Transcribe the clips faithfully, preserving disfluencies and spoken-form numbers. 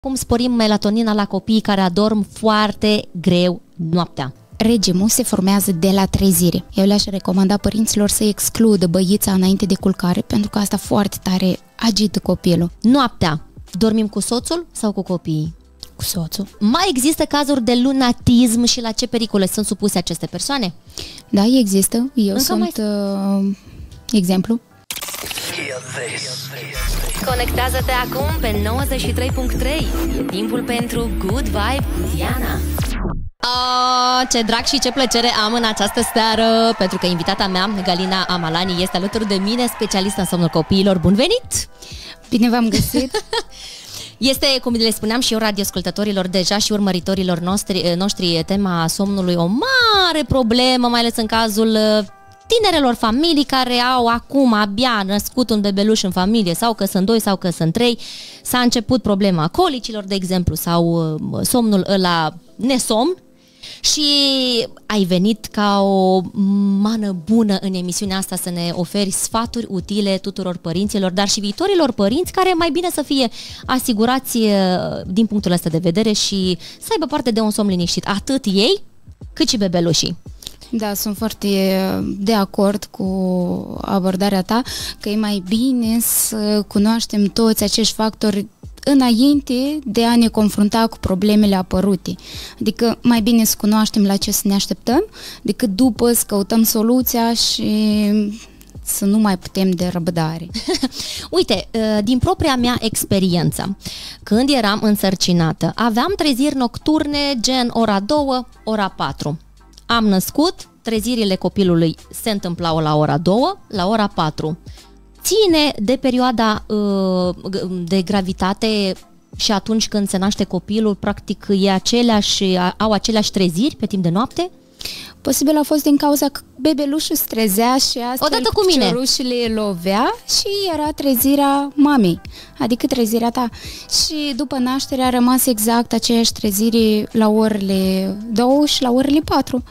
Cum sporim melatonina la copiii care adorm foarte greu noaptea? Regimul se formează de la trezire. Eu le-aș recomanda părinților să excludă băița înainte de culcare, pentru că asta foarte tare agită copilul. Noaptea, dormim cu soțul sau cu copiii? Cu soțul. Mai există cazuri de lunatism și la ce pericole sunt supuse aceste persoane? Da, există. Eu Încă sunt mai... uh, exemplu. Conectează-te acum pe nouăzeci și trei punct trei. E timpul pentru Good Vibe cu Diana. Oh, ce drag și ce plăcere am în această seară, pentru că invitata mea, Galina Amalani, este alături de mine, specialistă în somnul copiilor. Bun venit! Bine v-am găsit! Este, cum le spuneam și eu radioascultătorilor deja și urmăritorilor noștri, noștri, tema somnului o mare problemă, mai ales în cazul tinerelor familii care au acum abia născut un bebeluș în familie, sau că sunt doi sau că sunt trei. S-a început problema colicilor, de exemplu, sau somnul ăla nesomn. Și ai venit ca o mană bună în emisiunea asta să ne oferi sfaturi utile tuturor părinților, dar și viitorilor părinți, care mai bine să fie asigurați din punctul ăsta de vedere și să aibă parte de un somn liniștit, atât ei cât și bebelușii. Da, sunt foarte de acord cu abordarea ta, că e mai bine să cunoaștem toți acești factori înainte de a ne confrunta cu problemele apărute. Adică mai bine să cunoaștem la ce să ne așteptăm, decât după să căutăm soluția și să nu mai putem de răbdare. Uite, din propria mea experiență, când eram însărcinată, aveam treziri nocturne gen ora două, ora patru. Am născut, trezirile copilului se întâmplau la ora două, la ora patru. Ține de perioada uh, de gravitate și atunci când se naște copilul, practic e aceleași, au aceleași treziri pe timp de noapte? Posibil a fost din cauza că bebelușul se trezea și astfel odată cu mine piciorușele lovea și era trezirea mamei, adică trezirea ta. Și după naștere a rămas exact aceeași trezire la orele două și la orele patru.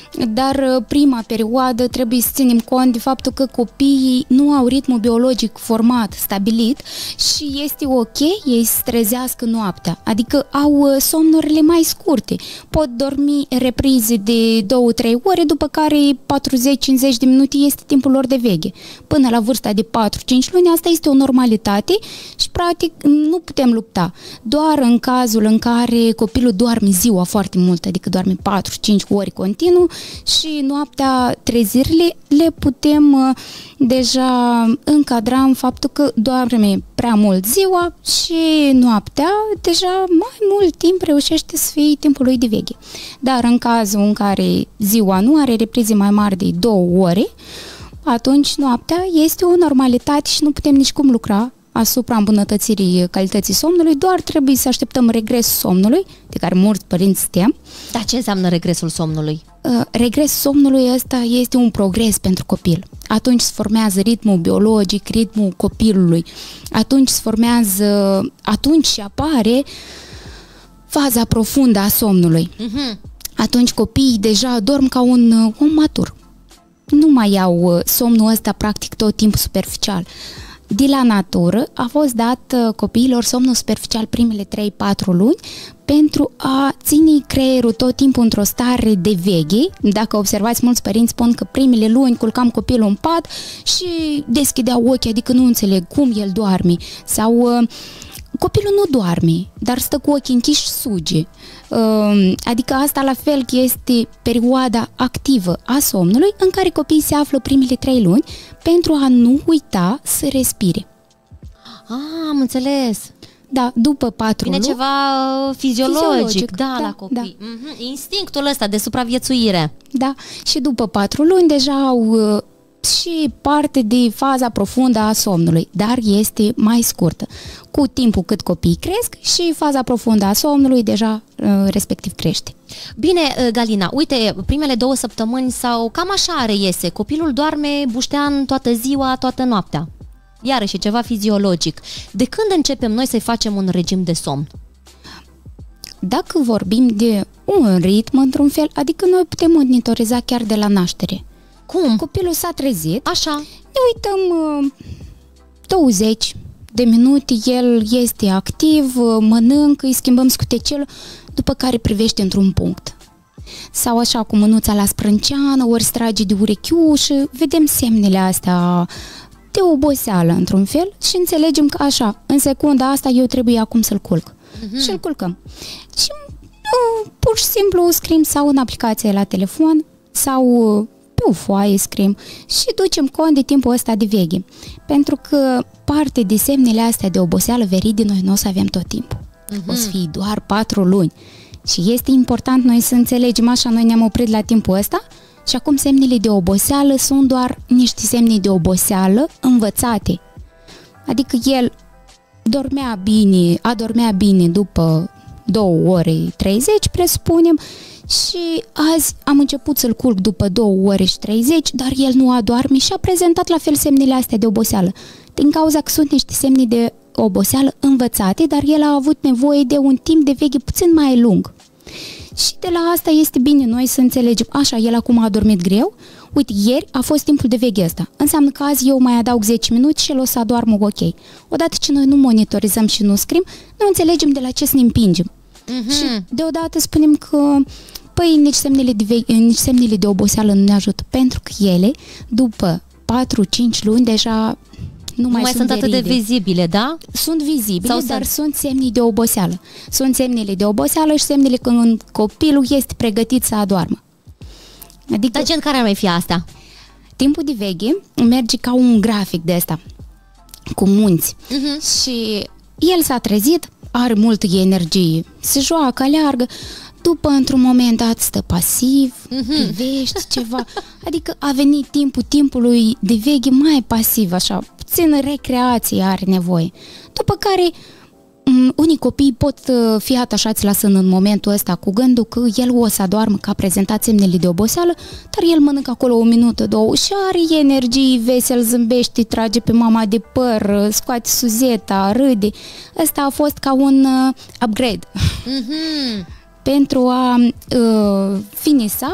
Dar prima perioadă trebuie să ținem cont de faptul că copiii nu au ritmul biologic format, stabilit și este ok ei să trezească noaptea, adică au somnurile mai scurte, pot dormi reprize de două trei ore, după care patruzeci cincizeci de minute este timpul lor de veche. Până la vârsta de patru cinci luni asta este o normalitate și practic nu putem lupta. Doar în cazul în care copilul doarme ziua foarte mult, adică doarme patru cinci ore continuu, și noaptea trezirile le putem uh, deja încadra în faptul că doarme prea mult ziua și noaptea deja mai mult timp reușește să fie timpul lui de veche. Dar în cazul în care ziua nu are reprize mai mari de două ore, atunci noaptea este o normalitate și nu putem nici cum lucra asupra îmbunătățirii calității somnului, doar trebuie să așteptăm regresul somnului, de care mulți părinți tem. Dar ce înseamnă regresul somnului? Uh, regresul somnului ăsta este un progres pentru copil. Atunci se formează ritmul biologic, ritmul copilului. Atunci se formează, atunci și apare faza profundă a somnului. Uh-huh. Atunci copiii deja dorm ca un, un matur. Nu mai au somnul ăsta practic tot timpul superficial. De la natură a fost dat copiilor somnul superficial primele trei patru luni pentru a ține creierul tot timpul într-o stare de veche. Dacă observați, mulți părinți spun că primele luni culcam copilul în pat și deschideau ochii, adică nu înțeleg cum el doarme. Sau copilul nu doarme, dar stă cu ochii închiși și suge. Adică asta la fel este perioada activă a somnului în care copiii se află primele trei luni pentru a nu uita să respire. Ah, am înțeles. Da, după patru luni. Vine ceva fiziologic, fiziologic da, da, la copii. Da. Mm-hmm. Instinctul ăsta de supraviețuire. Da, și după patru luni deja au și parte de faza profundă a somnului, dar este mai scurtă. Cu timpul cât copiii cresc și faza profundă a somnului deja respectiv crește. Bine, Galina, uite, primele două săptămâni sau cam așa reiese. Copilul doarme buștean toată ziua, toată noaptea. Iarăși e ceva fiziologic. De când începem noi să-i facem un regim de somn? Dacă vorbim de un ritm, într-un fel, adică noi putem monitoriza chiar de la naștere. Cum? Copilul s-a trezit. Așa. Ne uităm uh, douăzeci de minute el este activ, mănâncă, îi schimbăm scutecelul, după care privește într-un punct. Sau așa cu mânuța la sprânceană, ori se trage de urechiușă, vedem semnele astea de oboseală într-un fel și înțelegem că așa, în secunda asta eu trebuie acum să-l culc. Uh-huh. Și îl culcăm. Și uh, pur și simplu scriem sau în aplicație la telefon sau uh, pe o foaie scriem și ducem cont de timpul ăsta de veche. Pentru că parte de semnele astea de oboseală veride noi nu o să avem tot timpul. Uh-huh. O să fie doar patru luni. Și este important noi să înțelegem, așa noi ne-am oprit la timpul ăsta și acum semnele de oboseală sunt doar niște semne de oboseală învățate. Adică el dormea bine, adormea bine după două ore treizeci, presupunem, și azi am început să-l culc după două ore și treizeci, dar el nu adorme și a prezentat la fel semnele astea de oboseală. Din cauza că sunt niște semne de oboseală învățate, dar el a avut nevoie de un timp de veche puțin mai lung. Și de la asta este bine noi să înțelegem, așa, el acum a dormit greu, uite, ieri a fost timpul de veche ăsta, înseamnă că azi eu mai adaug zece minute și el o să adoarmă ok. Odată ce noi nu monitorizăm și nu scriem, nu înțelegem de la ce să ne împingem. Uh-huh. Și deodată spunem că păi nici semnele de, veche, nici semnele de oboseală nu ne ajută, pentru că ele, după patru cinci luni, deja nu, nu mai, mai sunt, sunt atât de vizibile, da? Sunt vizibile, sau dar sunt? sunt semnii de oboseală. Sunt semnele de oboseală și semnele când copilul este pregătit să adoarmă. Adică, dar gen care ar mai fi asta? Timpul de veche merge ca un grafic de ăsta, cu munți. Uh-huh. Și el s-a trezit, are multă energie, se joacă, aleargă, după într-un moment dat stă pasiv, uh-huh. privește ceva, adică a venit timpul timpului de veche mai pasiv, așa, puțină recreație are nevoie. După care unii copii pot fi atașați la sân în momentul ăsta cu gândul că el o să adoarmă, că a prezentat semnele de oboseală, dar el mănâncă acolo o minută, două și are energie, vesel, zâmbește, trage pe mama de păr, scoate suzeta, râde. Ăsta a fost ca un uh, upgrade. Mm-hmm. Pentru a uh, finisa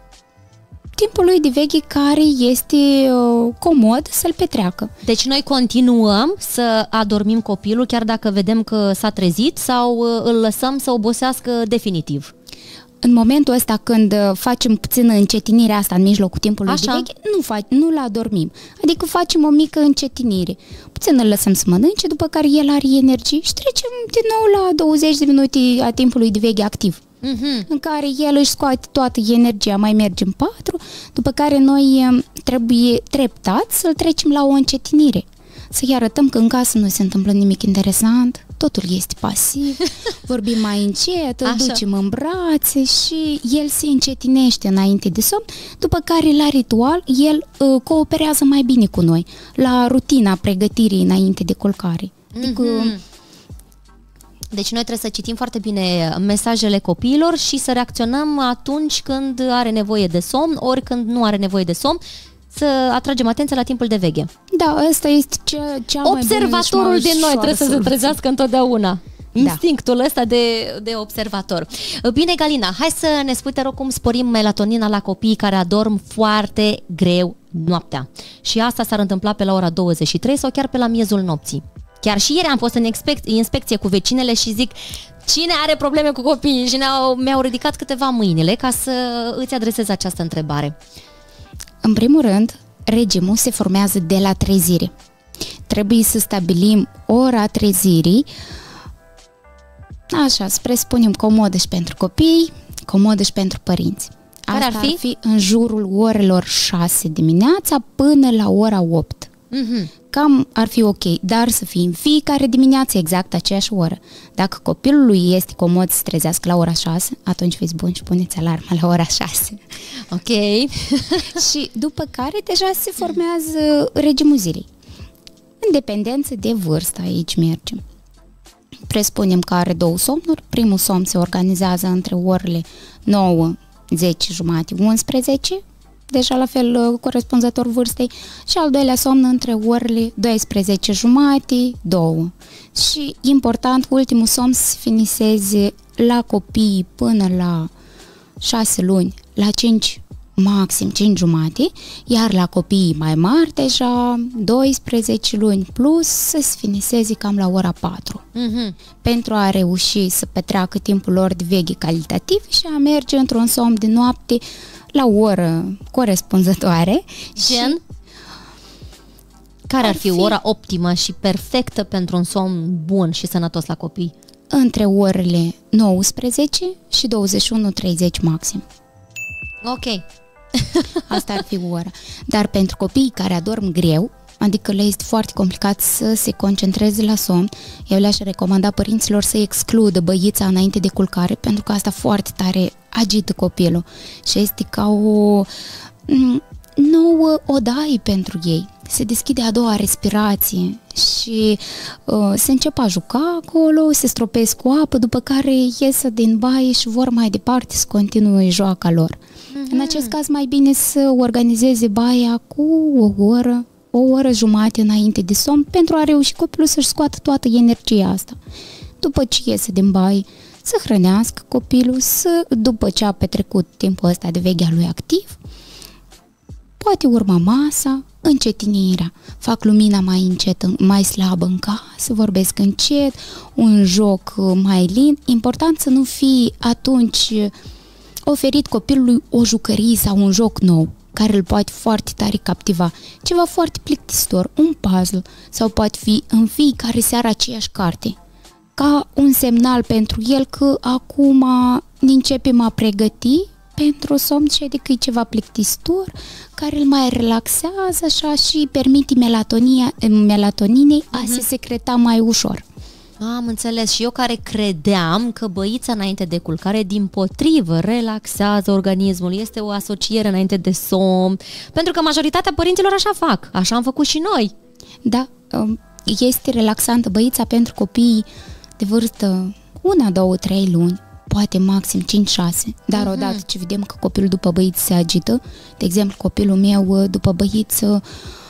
timpul lui de veche care este uh, comod să-l petreacă. Deci noi continuăm să adormim copilul chiar dacă vedem că s-a trezit sau uh, îl lăsăm să obosească definitiv? În momentul ăsta când facem puțină încetinirea asta în mijlocul timpului Așa. de veche, nu fac, nu-l adormim. Adică facem o mică încetinire. Puțin îl lăsăm să mănânce, după care el are energie și trecem din nou la douăzeci de minute a timpului de veche activ. Uh-huh. În care el își scoate toată energia, mai mergem patru, după care noi trebuie treptat să-l trecem la o încetinire. Să-i arătăm că în casă nu se întâmplă nimic interesant, totul este pasiv, vorbim mai încet, îl ducem în brațe și el se încetinește înainte de somn, după care la ritual el uh, cooperează mai bine cu noi, la rutina pregătirii înainte de culcare. Adică, mm-hmm. Deci noi trebuie să citim foarte bine mesajele copiilor și să reacționăm atunci când are nevoie de somn, ori când nu are nevoie de somn, să atragem atenția la timpul de veche. Da, asta este cea, cea mai bună. Observatorul din noi trebuie să se trezească întotdeauna. Instinctul da. ăsta de, de observator. Bine, Galina, hai să ne spui, te rog, cum sporim melatonina la copiii care adorm foarte greu noaptea. Și asta s-ar întâmpla pe la ora douăzeci și trei sau chiar pe la miezul nopții. Chiar și ieri am fost în inspec- inspecție cu vecinele și zic, cine are probleme cu copiii? Și ne-au, mi-au ridicat câteva mâinile ca să îți adresez această întrebare. În primul rând, regimul se formează de la trezire. Trebuie să stabilim ora trezirii, așa, să presupunem comodă și pentru copii, comodă și pentru părinți. Care Asta ar fi? ar fi în jurul orelor șase dimineața până la ora opt. Mm-hmm. Cam ar fi ok, dar să fie în fiecare dimineață exact aceeași oră. Dacă copilului este comod să se trezească la ora șase, atunci fiți buni și puneți alarma la ora șase. Ok. Și după care deja se formează regimul zilei. În dependență de vârstă aici mergem. Presupunem că are două somnuri. Primul somn se organizează între orele nouă, zece, jumate, unsprezece, deja la fel corespunzător vârstei, și al doilea somn între orele douăsprezece jumate, două. Și important, ultimul somn să finiseze la copii până la șase luni, la cinci maxim cinci jumate, iar la copiii mai mari, deja doisprezece luni plus, să se finiseze cam la ora patru. Mm-hmm. Pentru a reuși să petreacă timpul lor de veche calitativ și a merge într-un somn de noapte la o oră corespunzătoare. Gen? Și care ar fi, fi ora optimă și perfectă pentru un somn bun și sănătos la copii? Între orele nouăsprezece și douăzeci și unu treizeci maxim. Ok. Asta ar fi ora. Dar pentru copiii care adorm greu, adică le este foarte complicat să se concentreze la somn, eu le-aș recomanda părinților să excludă băița înainte de culcare, pentru că asta foarte tare agită copilul și este ca o nouă odaie pentru ei. Se deschide a doua respirație și uh, se încep a juca acolo, se stropesc cu apă, după care iesă din baie și vor mai departe să continue joaca lor. Mm-hmm. În acest caz mai bine să organizeze baia cu o oră, o oră jumate înainte de somn pentru a reuși copilul să-și scoată toată energia asta. După ce iese din baie, să hrănească copilul, să, după ce a petrecut timpul ăsta de veghea lui activ, poate urma masa, încetinirea, fac lumina mai încet, mai slabă în casă, vorbesc încet, un joc mai lin. Important să nu fie atunci oferit copilului o jucărie sau un joc nou, care îl poate foarte tare captiva. Ceva foarte plictisitor, un puzzle, sau poate fi în fiecare seară aceeași carte, ca un semnal pentru el că acum ne începem a pregăti pentru somn și adică e ceva plictisitor care îl mai relaxează așa și permite melatonia, melatoninei a uh-huh. se secreta mai ușor. Am înțeles. Și eu care credeam că băița înainte de culcare dimpotrivă relaxează organismul, este o asociere înainte de somn, pentru că majoritatea părinților așa fac, așa am făcut și noi. Da, este relaxantă băița pentru copiii de vârstă unu, doi, trei luni, poate maxim cinci șase, dar uh-huh. odată ce vedem că copilul după băiță se agită, de exemplu copilul meu după băiță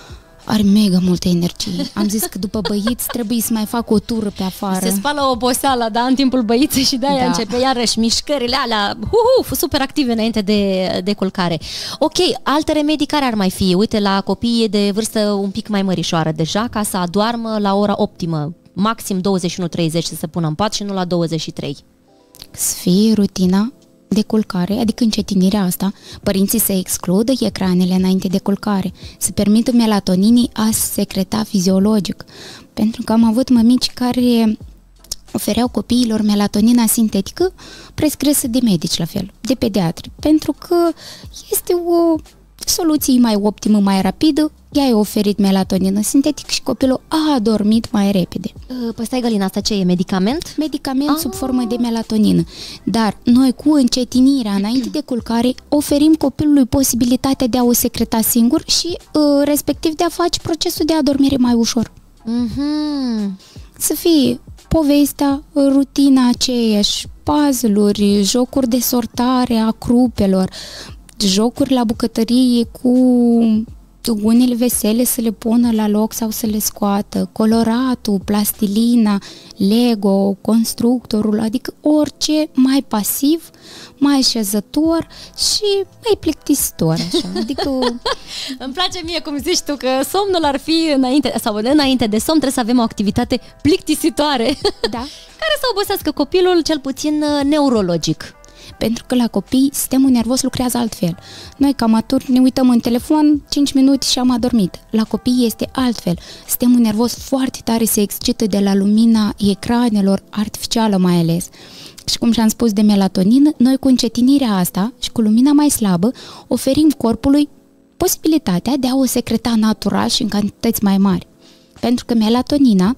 are mega multă energie. Am zis că după băiți trebuie să mai fac o tură pe afară. Se spală oboseala, da, în timpul băiței și de-aia da. începe iarăși mișcările alea, hu-hu, super active înainte de, de culcare. Ok, alte remedii care ar mai fi? Uite, la copiii de vârstă un pic mai mărișoară deja, ca să adoarmă la ora optimă, maxim douăzeci și unu treizeci să se pună în pat și nu la douăzeci și trei. Să fie rutina de culcare, adică încetinirea asta, părinții să excludă ecranele înainte de culcare, să permită melatoninii a se secreta fiziologic. Pentru că am avut mămici care ofereau copiilor melatonina sintetică prescrisă de medici la fel, de pediatri, pentru că este o soluție mai optimă, mai rapidă. I-ai oferit melatonină sintetică și copilul a adormit mai repede. Păi stai, Galina, asta ce e? Medicament? Medicament ah. sub formă de melatonină. Dar noi cu încetinirea înainte de culcare oferim copilului posibilitatea de a o secreta singur și uh, respectiv de a face procesul de adormire mai ușor. Mm-hmm. Să fie povestea, rutina aceeași, puzzle-uri, jocuri de sortare a crupelor, jocuri la bucătărie cu unele vesele să le pună la loc sau să le scoată, coloratul, plastilina, Lego, constructorul, adică orice mai pasiv, mai șezător și mai plictisitor, așa. Adică îmi place mie cum zici tu că somnul ar fi înainte sau înainte de somn trebuie să avem o activitate plictisitoare. Da. Care să obosească copilul, cel puțin neurologic. Pentru că la copii sistemul nervos lucrează altfel. Noi ca maturi ne uităm în telefon cinci minute și am adormit. La copii este altfel. Sistemul nervos foarte tare se excită de la lumina ecranelor, artificială mai ales. Și cum și-am spus de melatonină, noi cu încetinirea asta și cu lumina mai slabă oferim corpului posibilitatea de a o secreta natural și în cantități mai mari. Pentru că melatonina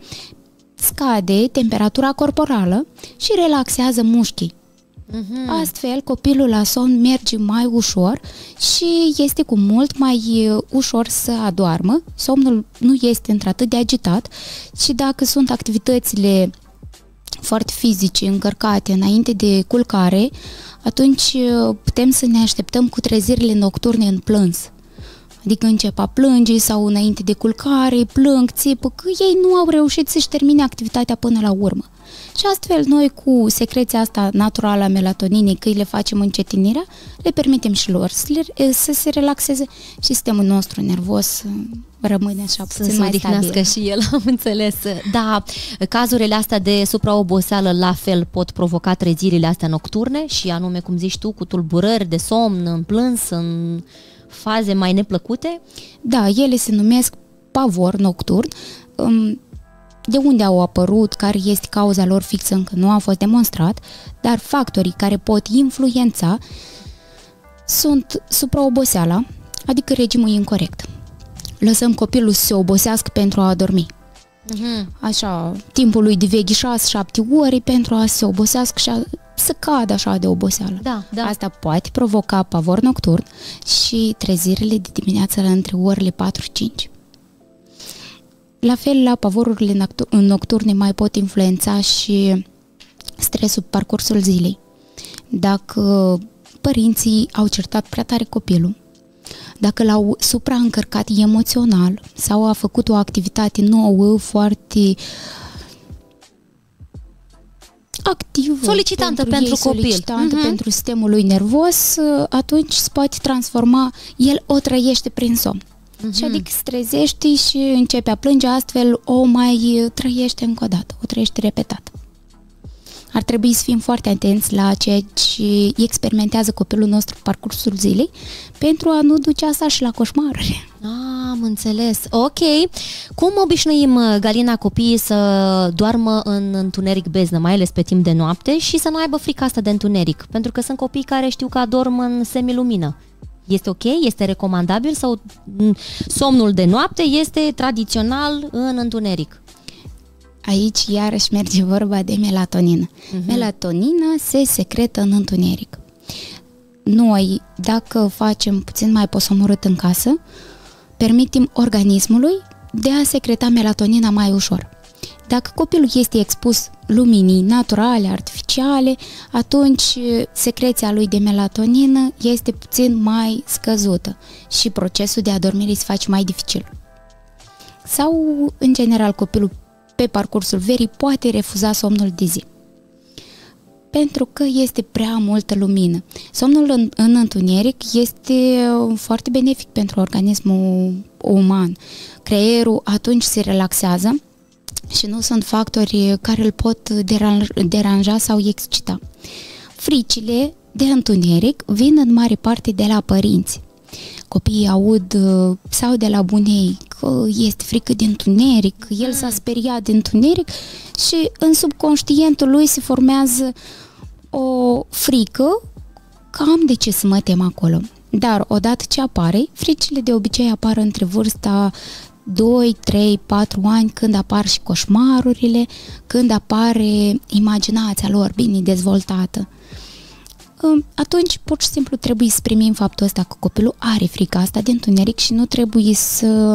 scade temperatura corporală și relaxează mușchii. Mm-hmm. Astfel, copilul la somn merge mai ușor și este cu mult mai ușor să adoarmă. Somnul nu este într-atât de agitat și dacă sunt activitățile foarte fizice încărcate înainte de culcare, atunci putem să ne așteptăm cu trezirile nocturne în plâns. Adică încep a plânge sau înainte de culcare, plâng, țipă, că ei nu au reușit să-și termine activitatea până la urmă. și astfel noi cu secreția asta naturală a melatoninei, că îi le facem încetinirea, le permitem și lor să, le, să se relaxeze și sistemul nostru nervos rămâne așa puțin mai stabil. Și el, am înțeles. Da, cazurile astea de supraoboseală la fel pot provoca trezirile astea nocturne și anume, cum zici tu, cu tulburări de somn, în plâns, în faze mai neplăcute? Da, ele se numesc pavor nocturn. De unde au apărut, care este cauza lor fixă, încă nu a fost demonstrat, dar factorii care pot influența sunt supraoboseala, adică regimul incorect. Lăsăm copilul să se obosească pentru a dormi. Uh-huh. Așa, timpul lui de veche șase șapte ore pentru a se obosească și a, să cadă așa de oboseală. Da, da. Asta poate provoca pavor nocturn și trezirile de dimineață între orele patru cinci. La fel, la pavorurile nocturne mai pot influența și stresul parcursul zilei. Dacă părinții au certat prea tare copilul, dacă l-au supraîncărcat emoțional sau a făcut o activitate nouă, foarte activă, solicitantă pentru, pentru ei, copil, solicitantă uh-huh. pentru sistemul lui nervos, atunci se poate transforma, el o trăiește prin somn. Uh-huh. Și adică se trezește și începe a plânge, astfel o mai trăiește încă o dată, o trăiește repetat. Ar trebui să fim foarte atenți la ceea ce experimentează copilul nostru pe parcursul zilei pentru a nu duce asta și la coșmaruri. Ah, am înțeles. Ok. Cum obișnuim, Galina, copiii să doarmă în întuneric beznă, mai ales pe timp de noapte, și să nu aibă frica asta de întuneric? Pentru că sunt copii care știu că adorm în semilumină. Este ok? Este recomandabil? Sau somnul de noapte este tradițional în întuneric? Aici iarăși merge vorba de melatonină. Uh-huh. Melatonina se secretă în întuneric. Noi, dacă facem puțin mai posomorât în casă, permitem organismului de a secreta melatonina mai ușor. Dacă copilul este expus luminii naturale, artificiale, atunci secreția lui de melatonină este puțin mai scăzută și procesul de adormire se face mai dificil. Sau, în general, copilul pe parcursul verii poate refuza somnul de zi, pentru că este prea multă lumină. Somnul în, în întuneric este foarte benefic pentru organismul uman. Creierul atunci se relaxează și nu sunt factori care îl pot deranja, deranja sau excita. Fricile de întuneric vin în mare parte de la părinți. Copiii aud sau de la bunei că este frică de întuneric, că el s-a speriat de întuneric și în subconștientul lui se formează o frică că am de ce să mă tem acolo. Dar odată ce apare, fricile de obicei apar între vârsta doi, trei, patru ani, când apar și coșmarurile, când apare imaginația lor bine dezvoltată. Atunci, pur și simplu, trebuie să primim faptul ăsta că copilul are frica asta de întuneric și nu trebuie să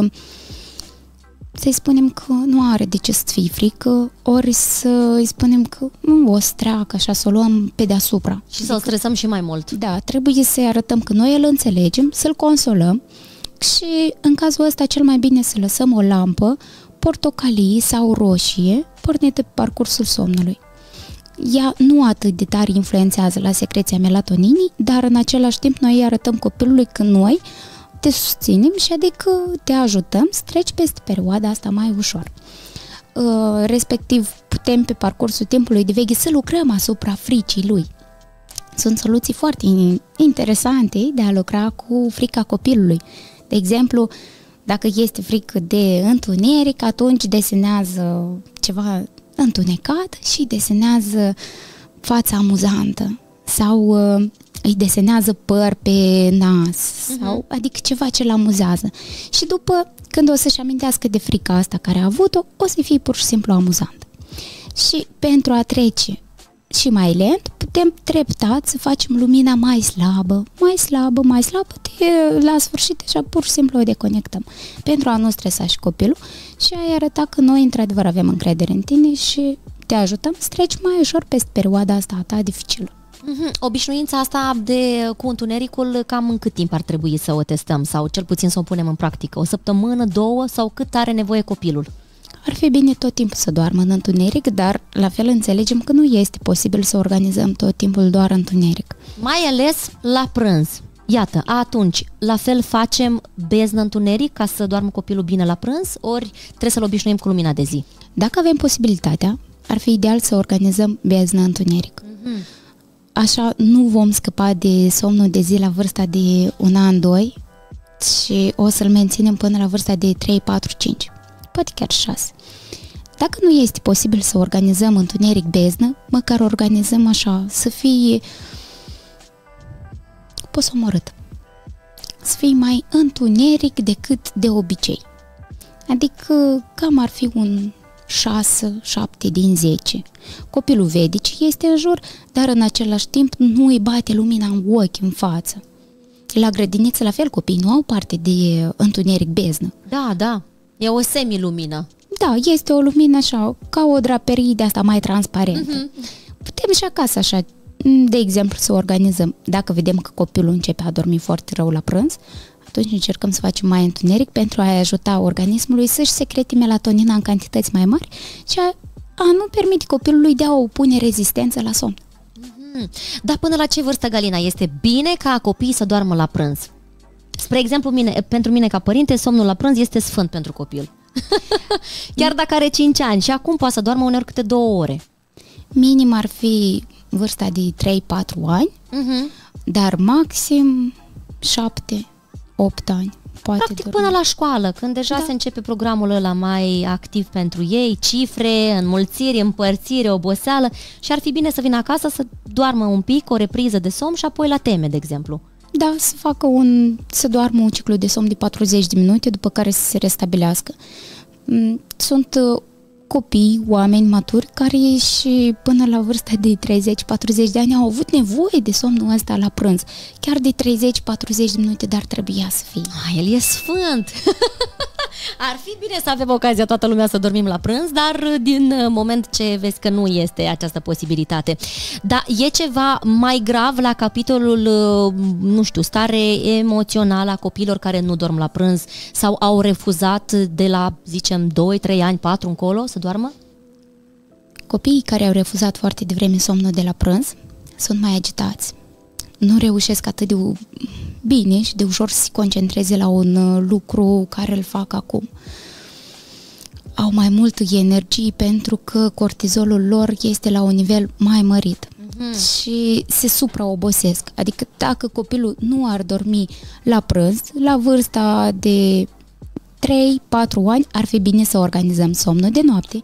să-i spunem că nu are de ce să fie frică, ori să-i spunem că nu o să treacă, așa, să o luăm pe deasupra. Și să-l stresăm și mai mult. Da, trebuie să-i arătăm că noi îl înțelegem, să-l consolăm și în cazul ăsta cel mai bine să lăsăm o lampă portocalii sau roșie pornită pe parcursul somnului. Ea nu atât de tare influențează la secreția melatoninii, dar în același timp noi arătăm copilului că noi te susținem și adică te ajutăm să treci peste perioada asta mai ușor. Respectiv, putem pe parcursul timpului de veche să lucrăm asupra fricii lui. Sunt soluții foarte interesante de a lucra cu frica copilului. De exemplu, dacă este frică de întuneric, atunci desenează ceva întunecat și desenează fața amuzantă sau uh, îi desenează păr pe nas, uh-huh. sau, adică ceva ce l-amuzează. Și după, când o să-și amintească de frica asta care a avut-o, o să fie pur și simplu amuzant. Și pentru a trece și mai lent, putem treptat să facem lumina mai slabă, mai slabă, mai slabă, de, la sfârșit așa pur și simplu o deconectăm. Pentru a nu stresa și copilul și a-i arăta că noi într-adevăr avem încredere în tine și te ajutăm să treci mai ușor peste perioada asta a ta dificilă. Mm-hmm. Obișnuința asta de, cu întunericul, cam în cât timp ar trebui să o testăm sau cel puțin să o punem în practică? O săptămână, două sau cât are nevoie copilul? ar fi bine tot timpul să doarmă în întuneric, dar la fel înțelegem că nu este posibil să organizăm tot timpul doar întuneric. Mai ales la prânz. Iată, atunci, la fel facem beznă întuneric ca să doarmă copilul bine la prânz, ori trebuie să-l obișnuim cu lumina de zi? Dacă avem posibilitatea, ar fi ideal să organizăm beznă întuneric. Mm-hmm. Așa nu vom scăpa de somnul de zi la vârsta de un an, doi și o să-l menținem până la vârsta de trei, patru, cinci, poate chiar șase. Dacă nu este posibil să organizăm întuneric beznă, măcar organizăm așa, să fie posomorât. Să fie mai întuneric decât de obicei. Adică cam ar fi un șase șapte din zece. Copilul vede ce este în jur, dar în același timp nu îi bate lumina în ochi, în față. La grădiniță, la fel, copiii nu au parte de întuneric beznă. Da, da, e o semilumină. Da, este o lumină așa, ca o draperie de asta mai transparentă. Uh-huh. Putem și acasă așa, de exemplu, să organizăm. Dacă vedem că copilul începe a dormi foarte rău la prânz, atunci încercăm să facem mai întuneric pentru a ajuta organismului să-și secrete melatonina în cantități mai mari și a, a nu permite copilului de a opune rezistență la somn. Mm-hmm. Dar până la ce vârstă, Galina, este bine ca copiii să doarmă la prânz? Spre exemplu, mine, pentru mine ca părinte, somnul la prânz este sfânt pentru copil. Chiar dacă are cinci ani și acum poate să doarmă uneori câte două ore. Minim ar fi vârsta de trei patru ani, uh-huh. dar maxim șapte opt ani. Poate Practic dormi. Până la școală, când deja da. se începe programul ăla mai activ pentru ei, cifre, înmulțiri, împărțire, oboseală, și ar fi bine să vină acasă să doarmă un pic, o repriză de somn și apoi la teme, de exemplu. Da, să facă un, să doarmă un ciclu de somn de patruzeci de minute, după care să se restabilească. Sunt copii, oameni maturi, care și până la vârsta de treizeci patruzeci de ani au avut nevoie de somnul ăsta la prânz. Chiar de treizeci patruzeci de minute, dar trebuia să fie. Ah, el e sfânt! Ar fi bine să avem ocazia toată lumea să dormim la prânz, dar din moment ce vezi că nu este această posibilitate. Dar e ceva mai grav la capitolul, nu știu, stare emoțională a copiilor care nu dorm la prânz sau au refuzat de la, zicem, doi trei ani, patru încolo să doarmă? Copiii care au refuzat foarte devreme somnul de la prânz sunt mai agitați. Nu reușesc atât de bine și de ușor să se concentreze la un lucru care îl fac acum. Au mai multă energie pentru că cortizolul lor este la un nivel mai mărit. Mm-hmm. Și se supraobosesc. Adică dacă copilul nu ar dormi la prânz, la vârsta de trei patru ani, ar fi bine să organizăm somnul de noapte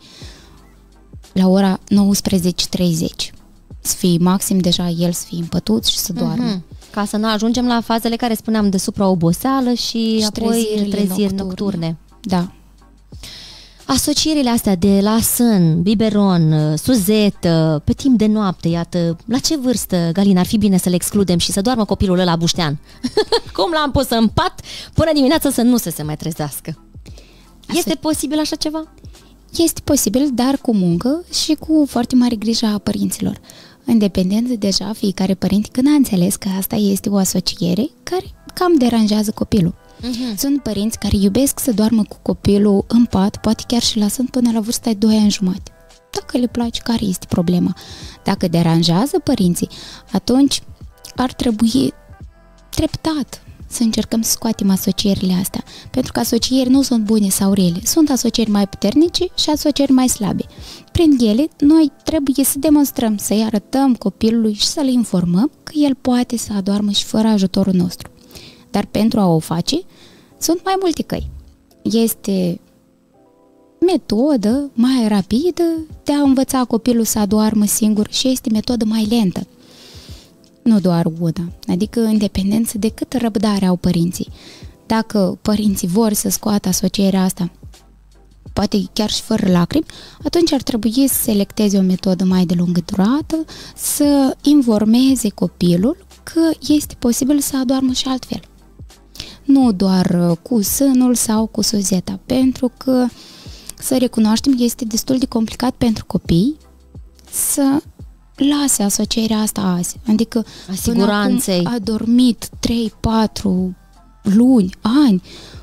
la ora nouăsprezece treizeci. Să fie maxim deja el să fie împătut și să doarmă. Mm-hmm. Ca să nu ajungem la fazele care spuneam de supraoboseală și, și apoi treziri nocturne. nocturne. Da. Asocierile astea de la sân, biberon, suzetă, pe timp de noapte, iată, la ce vârstă, Galina, ar fi bine să le excludem și să doarmă copilul ăla buștean? Cum l-am pus în pat până dimineața să nu se, se mai trezească? Aso- este posibil așa ceva? Este posibil, dar cu muncă și cu foarte mare grijă a părinților. În dependență, deja, fiecare părinte, când a înțeles că asta este o asociere care cam deranjează copilul. Uh-huh. Sunt părinți care iubesc să doarmă cu copilul în pat, poate chiar și lăsând până la vârsta de doi ani jumate. Dacă le place, care este problema? Dacă deranjează părinții, atunci ar trebui treptat să încercăm să scoatem asocierile astea. Pentru că asocieri nu sunt bune sau rele. Sunt asocieri mai puternice și asocieri mai slabe. Prin ele, noi trebuie să demonstrăm, să-i arătăm copilului și să-l informăm că el poate să adormă și fără ajutorul nostru. Dar pentru a o face, sunt mai multe căi. Este metodă mai rapidă de a învăța copilul să adoarmă singur și este metodă mai lentă. Nu doar una, adică în dependență de câtă răbdare au părinții. Dacă părinții vor să scoată asocierea asta, poate chiar și fără lacrimi, atunci ar trebui să selecteze o metodă mai de lungă durată, să informeze copilul că este posibil să adoarmă și altfel. Nu doar cu sânul sau cu suzeta, pentru că, să recunoaștem, este destul de complicat pentru copii să lase asocierea asta azi. Adică Asiguranței. Până acum a dormit trei patru luni, ani,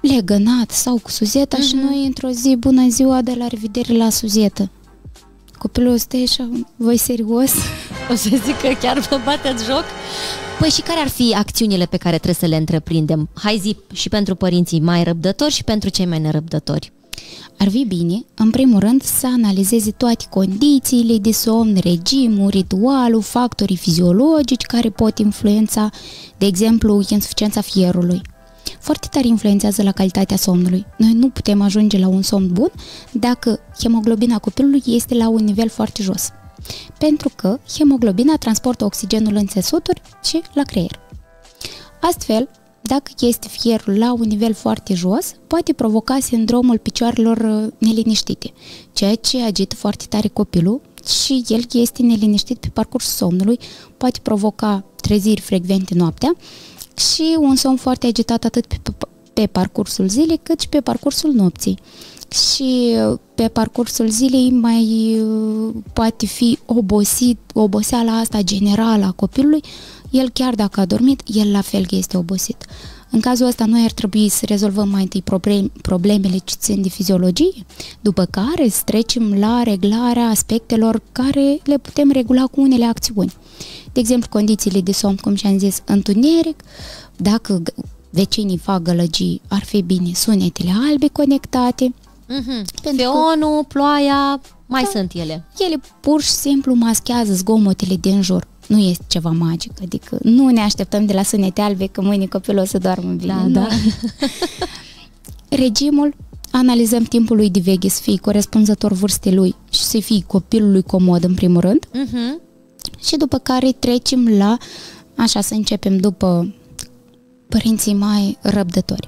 legănat sau cu suzeta uh-huh. și noi într-o zi, bună ziua, de la revedere la suzetă. Copilul ăsta e așa, voi serios? O să zic că chiar vă bateți joc? Păi și care ar fi acțiunile pe care trebuie să le întreprindem? Hai zi, și pentru părinții mai răbdători și pentru cei mai nerăbdători. Ar fi bine, în primul rând, să analizeze toate condițiile de somn, regimul, ritualul, factorii fiziologici care pot influența, de exemplu, insuficiența fierului. Foarte tare influențează la calitatea somnului. Noi nu putem ajunge la un somn bun dacă hemoglobina copilului este la un nivel foarte jos. Pentru că hemoglobina transportă oxigenul în țesuturi și la creier. Astfel, dacă este fierul la un nivel foarte jos, poate provoca sindromul picioarelor neliniștite, ceea ce agită foarte tare copilul și el este neliniștit pe parcursul somnului, poate provoca treziri frecvente noaptea și un somn foarte agitat atât pe, pe parcursul zilei cât și pe parcursul nopții. Și pe parcursul zilei mai poate fi obosit, oboseala asta generală a copilului, el chiar dacă a dormit, el la fel este obosit. În cazul ăsta noi ar trebui să rezolvăm mai întâi problemele ce țin de fiziologie, după care să trecem la reglarea aspectelor care le putem regula cu unele acțiuni. De exemplu, condițiile de somn, cum și-am zis, întuneric, dacă vecinii fac gălăgii, ar fi bine sunetele albe conectate. Mm-hmm. Feonul, ploaia, mai da, sunt ele. Ele pur și simplu maschează zgomotele din jur. Nu este ceva magic, adică nu ne așteptăm de la sunete albe că mâine copilul o să doarmă bine. Da, da. Regimul, analizăm timpul lui de veche să fie corespunzător vârstei lui și să fie copilului comod în primul rând. Mm-hmm. Și după care trecem la, așa să începem după părinții mai răbdători.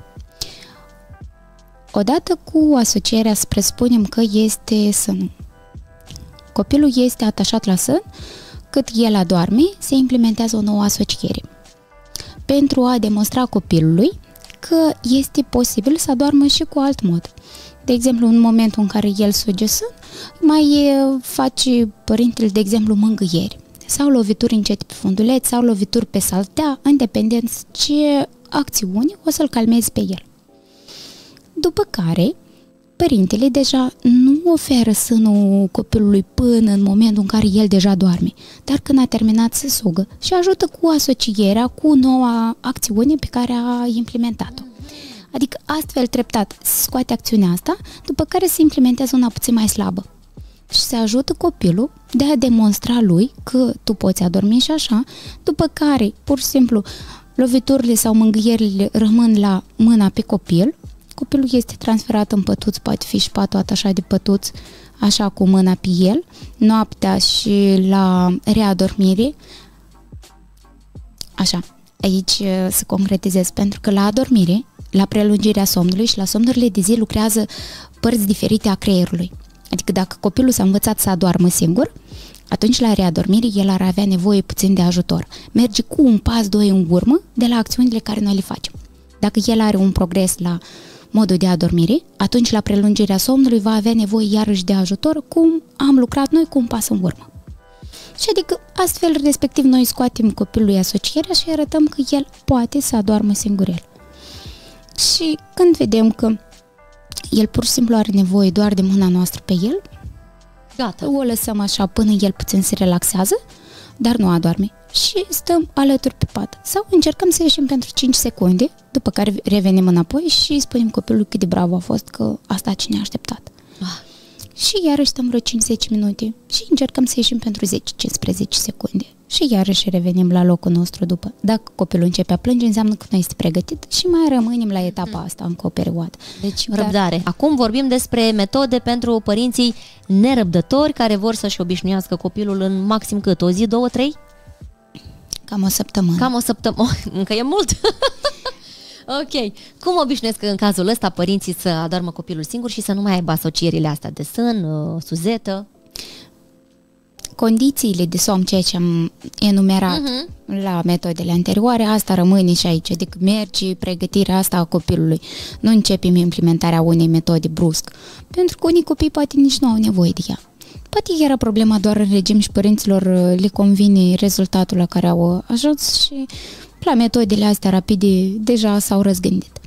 Odată cu asocierea să presupunem că este sânul. Copilul este atașat la sân, cât el adorme, se implementează o nouă asociere. Pentru a demonstra copilului că este posibil să adormă și cu alt mod. De exemplu, în momentul în care el suge sân, mai face părintele, de exemplu, mângâieri sau lovituri încete pe funduleț sau lovituri pe saltea, în dependență ce acțiuni o să-l calmezi pe el. După care, părintele deja nu oferă sânul copilului până în momentul în care el deja doarme, dar când a terminat să sugă și ajută cu asocierea cu noua acțiune pe care a implementat-o. Adică astfel treptat se scoate acțiunea asta, după care se implementează una puțin mai slabă. Și se ajută copilul de a demonstra lui că tu poți adormi și așa, după care, pur și simplu, loviturile sau mângâierile rămân la mâna pe copil, copilul este transferat în pătuț, poate fi și patul atașat de pătuț, așa cu mâna pe el, noaptea și la readormire. Așa, aici să concretizez, pentru că la adormire, la prelungirea somnului și la somnurile de zi lucrează părți diferite a creierului. Adică dacă copilul s-a învățat să adoarmă singur, atunci la readormire el ar avea nevoie puțin de ajutor. Merge cu un pas, doi în urmă de la acțiunile care noi le facem. Dacă el are un progres la modul de adormire, atunci la prelungirea somnului va avea nevoie iarăși de ajutor, cum am lucrat noi cu un pas în urmă. Și adică astfel, respectiv, noi scoatem copilului asocierea și arătăm că el poate să adoarmă singur el. Și când vedem că el pur și simplu are nevoie doar de mâna noastră pe el, gata, o lăsăm așa până el puțin se relaxează, dar nu adorme și stăm alături pe pat. Sau încercăm să ieșim pentru cinci secunde, după care revenim înapoi și spunem copilului cât de bravo a fost, că asta ce ne-a așteptat. Ah. Și iarăși stăm vreo cinci zece minute și încercăm să ieșim pentru zece cincisprezece secunde. Și iarăși revenim la locul nostru după. Dacă copilul începe a plânge, înseamnă că nu este pregătit și mai rămânem la etapa asta încă o perioadă. Deci, răbdare. Dar... Acum vorbim despre metode pentru părinții nerăbdători care vor să-și obișnuiască copilul în maxim cât? O zi, două, trei? Cam o săptămână. Cam o săptămână. Încă e mult. Ok. Cum obișnuiesc în cazul ăsta părinții să adormă copilul singur și să nu mai aibă asocierile astea de sân, suzetă? Condițiile de somn, ceea ce am enumerat uh-huh. la metodele anterioare, asta rămâne și aici, adică merge pregătirea asta a copilului. Nu începem implementarea unei metode brusc, pentru că unii copii poate nici nu au nevoie de ea. Poate era problema doar în regim și părinților le convine rezultatul la care au ajuns și la metodele astea rapide deja s-au răzgândit.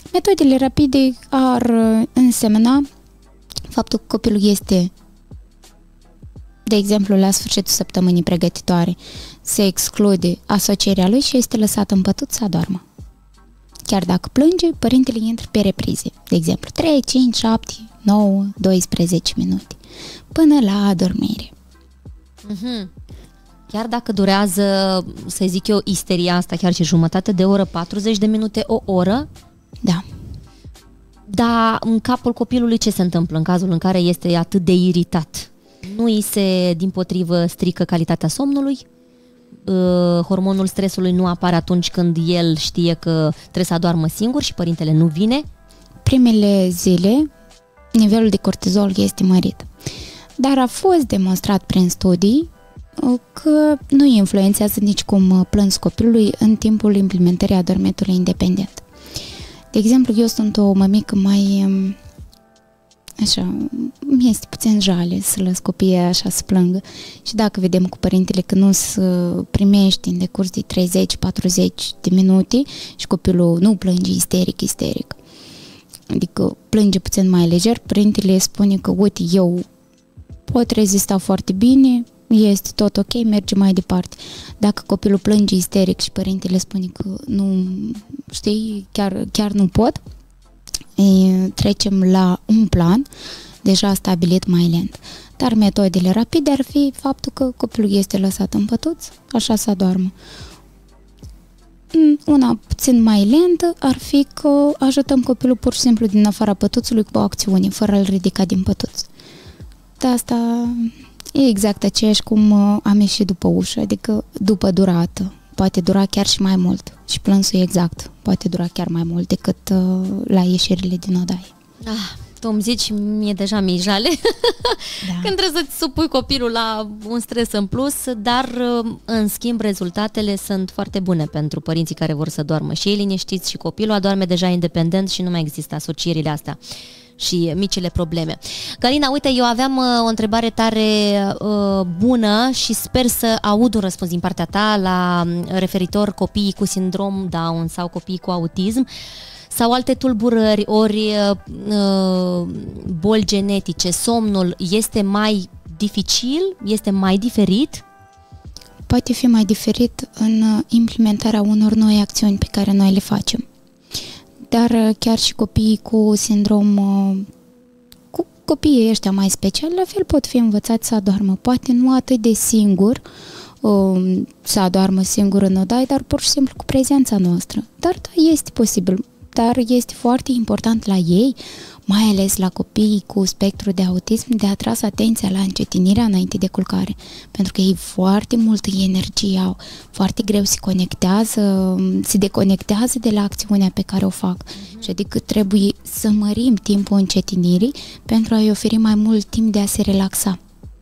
Metodele rapide ar însemna faptul că copilul este, de exemplu, la sfârșitul săptămânii pregătitoare, se exclude asocierea lui și este lăsat în pătut să adormă. Chiar dacă plânge, părintele intră pe reprize, de exemplu, trei, cinci, șapte, nouă, doisprezece minute, până la adormire. Mm-hmm. Chiar dacă durează, să zic eu, isteria asta, chiar și jumătate de oră, patruzeci de minute, o oră? Da. Dar în capul copilului ce se întâmplă în cazul în care este atât de iritat? Nu îi se, dimpotrivă, strică calitatea somnului? Uh, hormonul stresului nu apare atunci când el știe că trebuie să adoarmă singur și părintele nu vine? Primele zile, nivelul de cortizol este mărit. Dar a fost demonstrat prin studii că nu influențează nicicum plânsul copilului în timpul implementării adormitului independent. De exemplu, eu sunt o mămică mai, așa, mi este puțin jale să lăs copiii așa să plângă și dacă vedem cu părintele că nu se primește în decurs de treizeci patruzeci de minute și copilul nu plânge isteric, isteric, adică plânge puțin mai lejer, părintele spune că uite, eu pot rezista foarte bine, este tot ok, merge mai departe. Dacă copilul plânge isteric și părintele spune că nu, știi, chiar, chiar nu pot, trecem la un plan deja stabilit mai lent. Dar metodele rapide ar fi faptul că copilul este lăsat în pătuț, așa să adormă. Una puțin mai lentă ar fi că ajutăm copilul pur și simplu din afara pătuțului cu o acțiune, fără a-l ridica din pătuț. De asta e exact aceeași cum am ieșit după ușă, adică după durată. Poate dura chiar și mai mult. Și plânsul exact poate dura chiar mai mult decât uh, la ieșirile din odaie. Ah, tu îmi zici, mie deja mi-e jale da. Când trebuie să-ți supui copilul la un stres în plus, dar în schimb rezultatele sunt foarte bune pentru părinții care vor să doarmă și ei liniștiți și copilul adorme deja independent și nu mai există asocierile astea și micile probleme. Galina, uite, eu aveam uh, o întrebare tare uh, bună și sper să aud un răspuns din partea ta la referitor copiii cu sindrom Down sau copiii cu autism sau alte tulburări, ori uh, boli genetice. Somnul este mai dificil? Este mai diferit? Poate fi mai diferit în implementarea unor noi acțiuni pe care noi le facem. Dar chiar și copiii cu sindrom, cu copiii ăștia mai speciali, la fel pot fi învățați să adormă. Poate nu atât de singur, să adormă singur în odaie, dar pur și simplu cu prezența noastră. Dar da, este posibil. Dar este foarte important la ei, mai ales la copiii cu spectru de autism, de a tras atenția la încetinirea înainte de culcare, pentru că ei foarte multă energie au, foarte greu se conectează, se deconectează de la acțiunea pe care o fac. Mm-hmm. Și adică trebuie să mărim timpul încetinirii pentru a-i oferi mai mult timp de a se relaxa.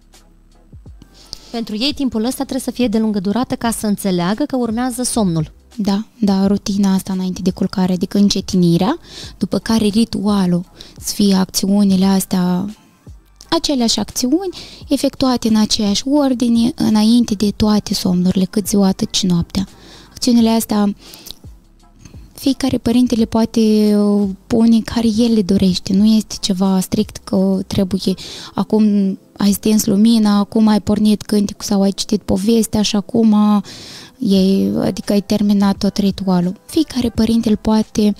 Pentru ei timpul ăsta trebuie să fie de lungă durată ca să înțeleagă că urmează somnul. Da, da, rutina asta înainte de culcare, adică încetinirea, după care ritualul, să fie acțiunile astea, aceleași acțiuni, efectuate în aceeași ordine, înainte de toate somnurile, cât ziua, atât și noaptea. Acțiunile astea, fiecare părinte le poate pune care el le dorește, nu este ceva strict că trebuie, acum ai stins lumina, acum ai pornit cânticul sau ai citit povestea și acum ei, adică ai terminat tot ritualul. Fiecare părinte îl poate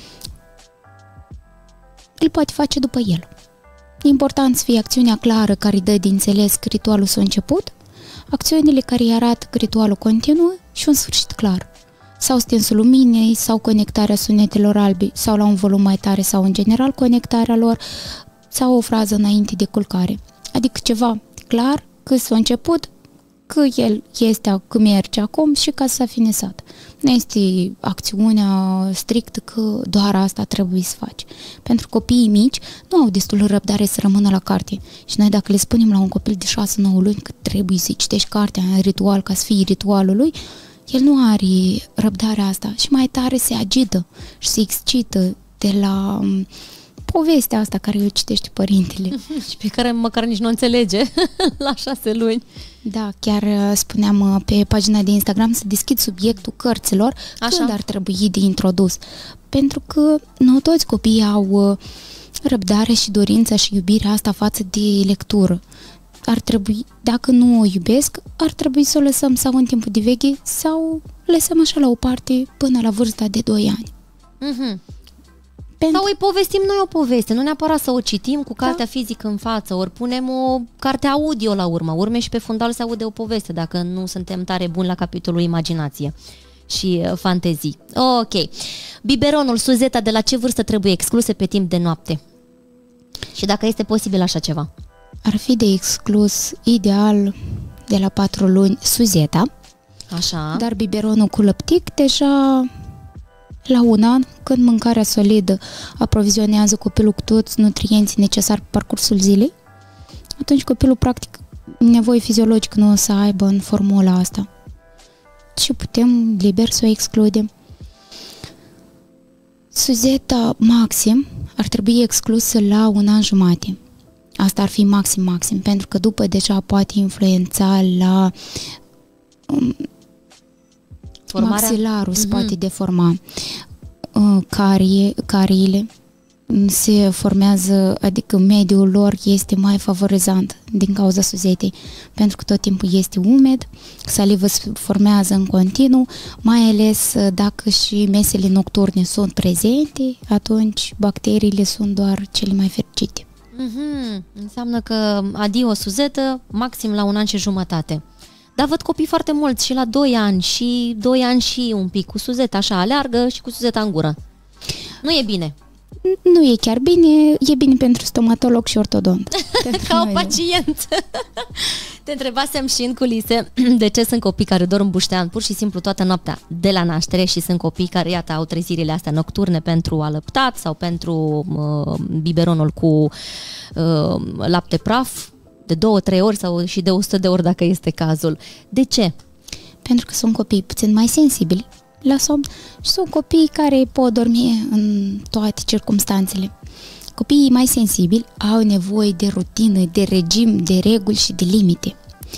îl poate face după el. E important să fie acțiunea clară care dă de înțeles că ritualul s-a început, acțiunile care îi arată că ritualul continuă și un sfârșit clar. Sau stinsul luminei, sau conectarea sunetelor albi, sau la un volum mai tare, sau în general conectarea lor, sau o frază înainte de culcare. Adică ceva clar, că s-a început, că el este, că merge acum și ca să s-a finisat. Nu este acțiunea strictă că doar asta trebuie să faci. Pentru copiii mici nu au destul răbdare să rămână la carte. Și noi dacă le spunem la un copil de șase nouă luni că trebuie să-i citești cartea în ritual ca să fie ritualul lui, el nu are răbdarea asta și mai tare se agită și se excită de la povestea asta care o citește părintele. Și pe care măcar nici nu înțelege la șase luni. Da, chiar spuneam pe pagina de Instagram să deschid subiectul cărților. Așa. Când ar trebui de introdus. Pentru că nu toți copiii au răbdare și dorința și iubirea asta față de lectură. Ar trebui, dacă nu o iubesc, ar trebui să o lăsăm sau în timpul de veche sau lăsăm așa la o parte până la vârsta de doi ani. Mm-hmm. Pentru... Sau îi povestim noi o poveste, nu neapărat să o citim cu cartea da. fizică în față, ori punem o carte audio la urmă, urme și pe fundal se aude o poveste, dacă nu suntem tare buni la capitolul imaginație și uh, fantezii. Ok. Biberonul, Suzeta, de la ce vârstă trebuie excluse pe timp de noapte? Și dacă este posibil așa ceva? Ar fi de exclus, ideal, de la patru luni, Suzeta. Așa. Dar biberonul cu lăptic deja la un an, când mâncarea solidă aprovizionează copilul cu toți nutrienții necesari pe parcursul zilei, atunci copilul practic nevoie fiziologică nu o să aibă în formula asta. Și putem liber să o excludem. Suzeta maxim ar trebui exclusă la un an jumate. Asta ar fi maxim, maxim, pentru că după deja poate influența la um, maxilarul, se mm-hmm. poate deforma. Uh, carie, cariile se formează, adică mediul lor este mai favorizant din cauza suzetei, pentru că tot timpul este umed, saliva se formează în continuu, mai ales dacă și mesele nocturne sunt prezente, atunci bacteriile sunt doar cele mai fericite. Mm-hmm. Înseamnă că adio suzetă maxim la un an și jumătate. Dar văd copii foarte mulți și la doi ani și doi ani și un pic cu suzeta așa, aleargă și cu suzeta în gură. Nu e bine. Nu e chiar bine, e bine pentru stomatolog și ortodont. Ca o pacient. Te întrebasem și în culise de ce sunt copii care dorm buștean pur și simplu toată noaptea de la naștere și sunt copii care, iată, au trezirile astea nocturne pentru alăptat sau pentru uh, biberonul cu uh, lapte praf de două, trei ori sau și de o sută de ori dacă este cazul. De ce? Pentru că sunt copii puțin mai sensibili la somn și sunt copii care pot dormi în toate circumstanțele. Copiii mai sensibili au nevoie de rutină, de regim, de reguli și de limite.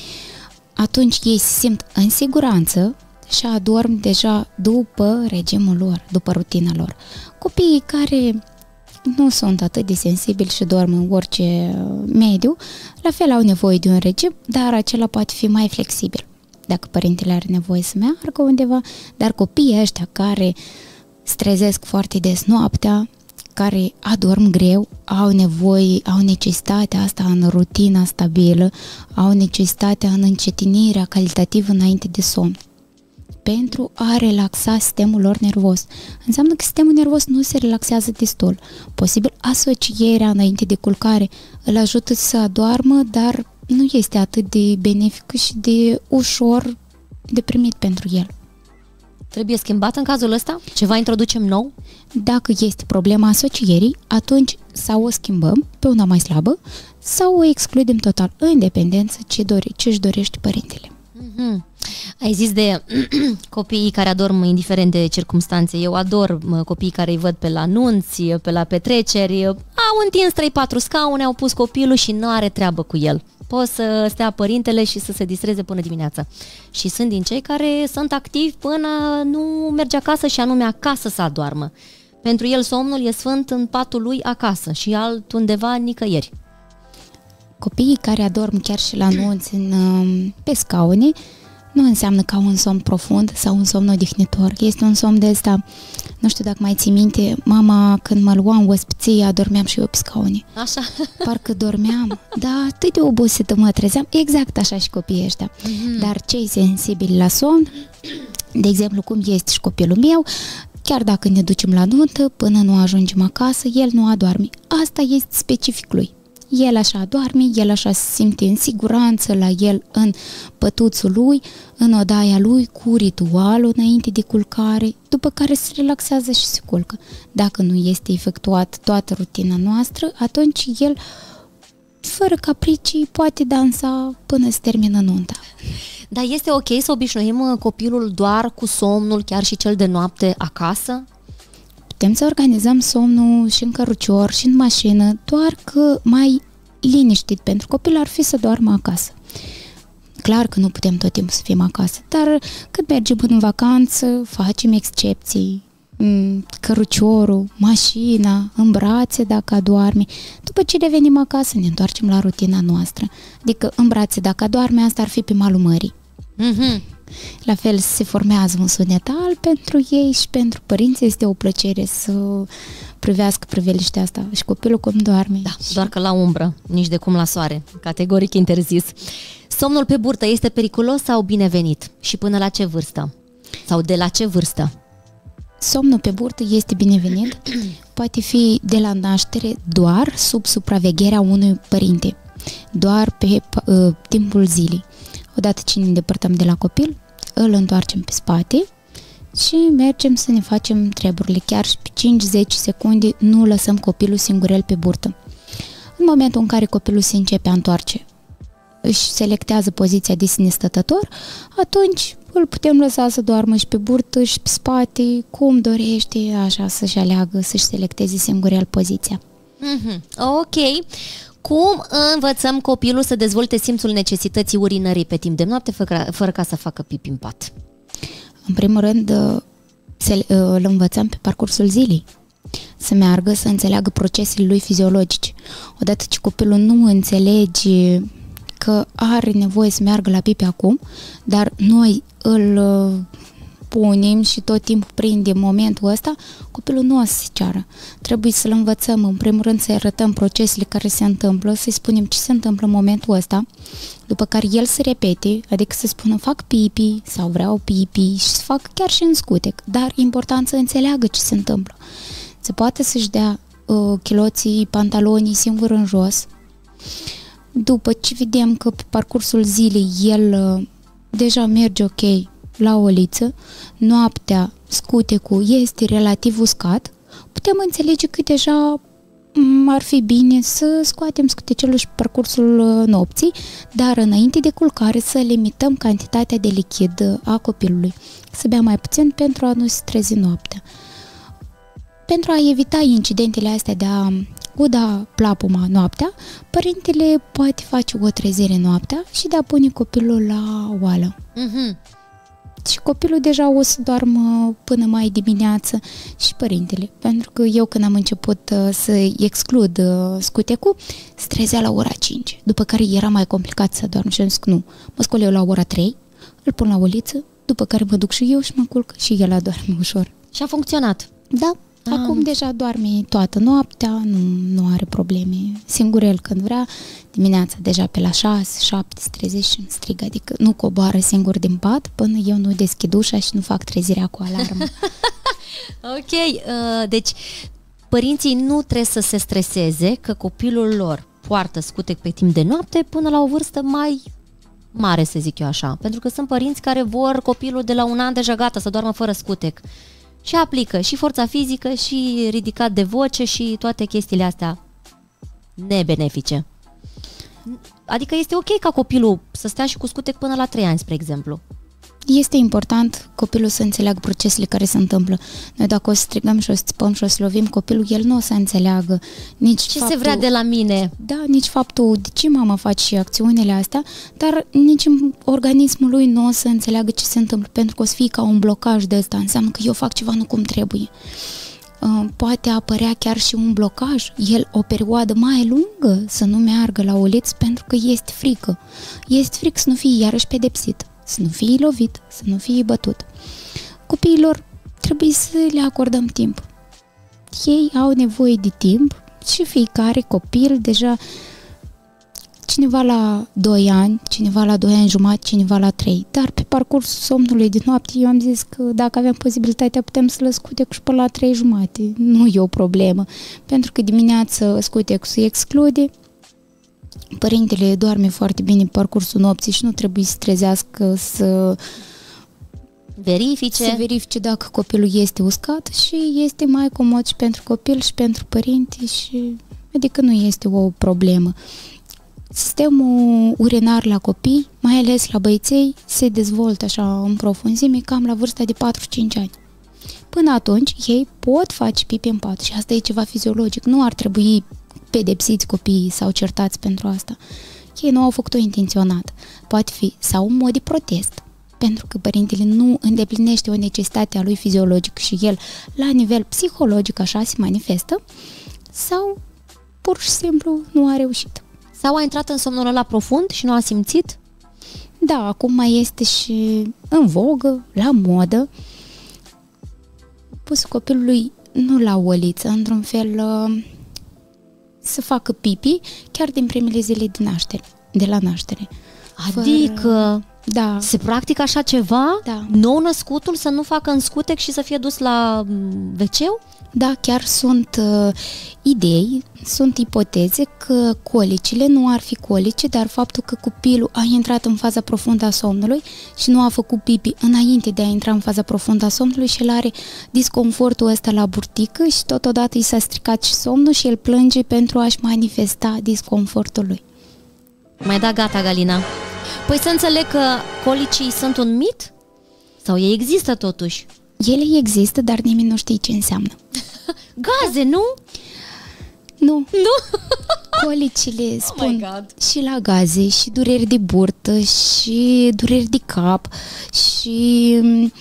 Atunci ei se simt în siguranță și adorm deja după regimul lor, după rutina lor. Copiii care nu sunt atât de sensibili și dorm în orice mediu, la fel au nevoie de un regim, dar acela poate fi mai flexibil dacă părintele are nevoie să meargă undeva, dar copiii ăștia care se trezesc foarte des noaptea, care adorm greu, au nevoie, au necesitatea asta în rutina stabilă, au necesitatea în încetinirea calitativă înainte de somn, pentru a relaxa sistemul lor nervos. Înseamnă că sistemul nervos nu se relaxează destul. Posibil asocierea înainte de culcare îl ajută să adoarmă, dar nu este atât de benefică și de ușor de primit pentru el. Trebuie schimbat în cazul ăsta? Ceva introducem nou? Dacă este problema asocierii, atunci sau o schimbăm pe una mai slabă sau o excludem total, în dependență ce dori, ce își dorește părintele. Mm-hmm. Ai zis de copiii care adorm indiferent de circumstanțe. Eu ador copiii care îi văd pe la anunți, pe la petreceri. Au întins trei patru scaune, au pus copilul și nu are treabă cu el. Poate să stea părintele și să se distreze până dimineața. Și sunt din cei care sunt activi până nu merge acasă și anume acasă să adoarmă. Pentru el somnul e sfânt în patul lui acasă și altundeva nicăieri. Copiii care adorm chiar și la anunți în, pe scaune nu înseamnă că au un somn profund sau un somn odihnitor. Este un somn de ăsta, nu știu dacă mai ții minte, mama când mă lua în ospiție, adormeam și eu pe scaune. Așa. Parcă dormeam, da, atât de obosită mă trezeam, exact așa și copiii ăștia. Mm-hmm. Dar cei sensibili la somn, de exemplu cum este și copilul meu, chiar dacă ne ducem la nuntă, până nu ajungem acasă, el nu adorme. Asta este specific lui. El așa adorme, el așa se simte în siguranță la el în pătuțul lui, în odaia lui, cu ritualul înainte de culcare, după care se relaxează și se culcă. Dacă nu este efectuat toată rutina noastră, atunci el, fără capricii, poate dansa până se termină nunta. Dar este ok să obișnuim copilul doar cu somnul, chiar și cel de noapte, acasă? Putem să organizăm somnul și în cărucior, și în mașină, doar că mai liniștit pentru copil ar fi să doarmă acasă. clar că nu putem tot timpul să fim acasă, dar când mergem în vacanță, facem excepții, căruciorul, mașina, în brațe dacă adorme. După ce revenim acasă, ne întoarcem la rutina noastră. Adică în brațe dacă adorme, asta ar fi pe malul mării. Mm-hmm. La fel se formează un sunetal pentru ei și pentru părinți este o plăcere să privească priveliștea asta și copilul cum doarme. Da, doar că la umbră, nici de cum la soare, categoric interzis. Somnul pe burtă este periculos sau binevenit? Și până la ce vârstă? Sau de la ce vârstă? Somnul pe burtă este binevenit, poate fi de la naștere doar sub supravegherea unui părinte, doar pe uh, timpul zilei. Odată ce ne îndepărtăm de la copil, îl întoarcem pe spate și mergem să ne facem treburile. Chiar și pe cinci zece secunde nu lăsăm copilul singurel pe burtă. În momentul în care copilul se începe a întoarce, își selectează poziția de sine stătător, atunci îl putem lăsa să doarmă și pe burtă și pe spate, cum dorește, așa să-și aleagă, să-și selecteze singurel poziția. Mm-hmm. Ok. Cum învățăm copilul să dezvolte simțul necesității urinării pe timp de noapte, fără, fără ca să facă pipi în pat? În primul rând, îl învățăm pe parcursul zilei. Să meargă, să înțeleagă procesele lui fiziologice. Odată ce copilul nu înțelege că are nevoie să meargă la pipi acum, dar noi îl punem și tot timpul prindem momentul ăsta, copilul nu o să se ceară. Trebuie să-l învățăm, în primul rând să-i arătăm procesele care se întâmplă, să-i spunem ce se întâmplă în momentul ăsta, după care el să repete, adică să spună fac pipi sau vreau pipi și să fac chiar și în scutec, dar e important să înțeleagă ce se întâmplă. Se poate să-și dea uh, chiloții, pantalonii singur în jos. După ce vedem că pe parcursul zilei el uh, deja merge ok la o liță, noaptea scutecul este relativ uscat, putem înțelege că deja ar fi bine să scoatem scutecelul și parcursul nopții, dar înainte de culcare să limităm cantitatea de lichid a copilului, să bea mai puțin pentru a nu se trezi noaptea. Pentru a evita incidentele astea de a uda plapuma noaptea, părintele poate face o trezire noaptea și de a pune copilul la oală. Mm-hmm. Și copilul deja o să doarmă până mai dimineață și părintele. Pentru că eu când am început uh, să exclud uh, scutecul, se trezea la ora cinci, după care era mai complicat să doarmă și am zis că nu. Mă scol eu la ora trei, îl pun la o liță, după care mă duc și eu și mă culc și el adorme ușor. Și a funcționat? Da. Acum deja doarme toată noaptea, nu, nu are probleme. Singur el când vrea, dimineața deja pe la șase, șapte se trezește și îmi strigă, adică nu coboară singur din pat până eu nu deschid ușa și nu fac trezirea cu alarmă. Ok, uh, deci părinții nu trebuie să se streseze că copilul lor poartă scutec pe timp de noapte până la o vârstă mai mare, să zic eu așa. Pentru că sunt părinți care vor copilul de la un an deja gata să doarmă fără scutec. Și aplică și forța fizică și ridicat de voce și toate chestiile astea nebenefice. Adică este ok ca copilul să stea și cu scutec până la trei ani, spre exemplu. Este important copilul să înțeleagă procesele care se întâmplă. Noi dacă o să strigăm și o să țipăm și o să lovim copilul, el nu o să înțeleagă nici ce faptul, se vrea de la mine. Da, nici faptul de ce mama face și acțiunile astea, dar nici organismul lui nu o să înțeleagă ce se întâmplă, pentru că o să fie ca un blocaj de ăsta. Înseamnă că eu fac ceva nu cum trebuie. Poate apărea chiar și un blocaj, el o perioadă mai lungă să nu meargă la uliț pentru că este frică. Este frică să nu fie iarăși pedepsit, să nu fie lovit, să nu fie bătut. Copiilor trebuie să le acordăm timp. Ei au nevoie de timp și fiecare copil deja, cineva la doi ani, cineva la doi ani jumătate, cineva la trei. Dar pe parcursul somnului de noapte eu am zis că dacă avem posibilitatea putem să-l scutec și până la trei jumate. Nu e o problemă. Pentru că dimineața scutecul se exclude, părintele doarme foarte bine pe parcursul nopții și nu trebuie să trezească să verifice. să verifice dacă copilul este uscat și este mai comod și pentru copil și pentru părinte și adică nu este o problemă. Sistemul urinar la copii, mai ales la băieței, se dezvoltă așa în profunzime cam la vârsta de patru-cinci ani. Până atunci, ei pot face pipi în pat și asta e ceva fiziologic. Nu ar trebui pedepsiți copiii sau certați pentru asta. ei nu au făcut-o intenționat. Poate fi sau un mod de protest, pentru că părintele nu îndeplinește o necesitate a lui fiziologic și el, la nivel psihologic, așa se manifestă, sau pur și simplu nu a reușit. Sau a intrat în somnul ăla profund și nu a simțit? Da, acum mai este și în vogă, la modă, pus copilului nu la oliță, într-un fel să facă pipi chiar din primele zile de naștere, de la naștere. Adică Fără... da. se practică așa ceva? Da. Nou-născutul să nu facă în scutec și să fie dus la ve ce-ul? Da, chiar sunt uh, idei, sunt ipoteze că colicile nu ar fi colice, dar faptul că copilul a intrat în faza profundă a somnului și nu a făcut pipi înainte de a intra în faza profundă a somnului și el are disconfortul ăsta la burtică și totodată i s-a stricat și somnul și el plânge pentru a-și manifesta disconfortul lui. Mai da gata, Galina. Păi să înțeleg că colicii sunt un mit? Sau ei există totuși? Ele există, dar nimeni nu știe ce înseamnă. Gaze, nu? Nu. Nu? Colicile spun Oh și la gaze, și dureri de burtă, și dureri de cap, și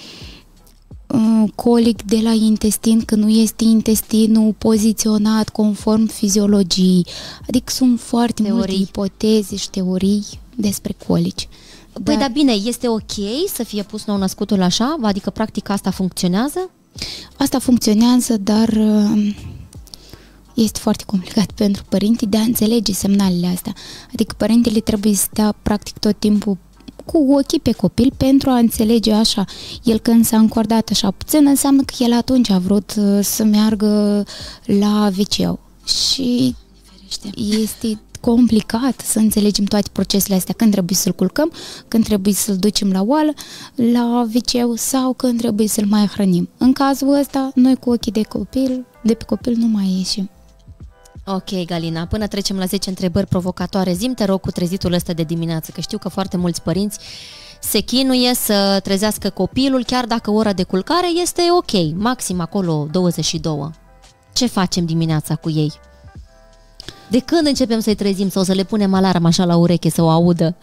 uh, colic de la intestin, că nu este intestinul poziționat conform fiziologiei. Adică sunt foarte teorii. multe ipoteze și teorii despre colici. Păi dar, da, bine, este ok să fie pus nou-născutul așa? Adică practic asta funcționează? Asta funcționează, dar uh, este foarte complicat pentru părinții de a înțelege semnalele astea. Adică părintele trebuie să stea practic tot timpul cu ochii pe copil pentru a înțelege așa. El când s-a încordat așa puțin, înseamnă că el atunci a vrut uh, să meargă la ve ce-ul. Și este complicat să înțelegem toate procesele astea, când trebuie să-l culcăm, când trebuie să-l ducem la oală, la ve ce sau când trebuie să-l mai hrănim. În cazul ăsta, noi cu ochii de copil, de pe copil nu mai ieșim. Ok, Galina, până trecem la zece întrebări provocatoare, zi-mi, te rog, cu trezitul ăsta de dimineață, că știu că foarte mulți părinți se chinuie să trezească copilul, chiar dacă ora de culcare este ok, maxim acolo douăzeci și două. Ce facem dimineața cu ei? De când începem să-i trezim sau să le punem alarmă așa la ureche să o audă?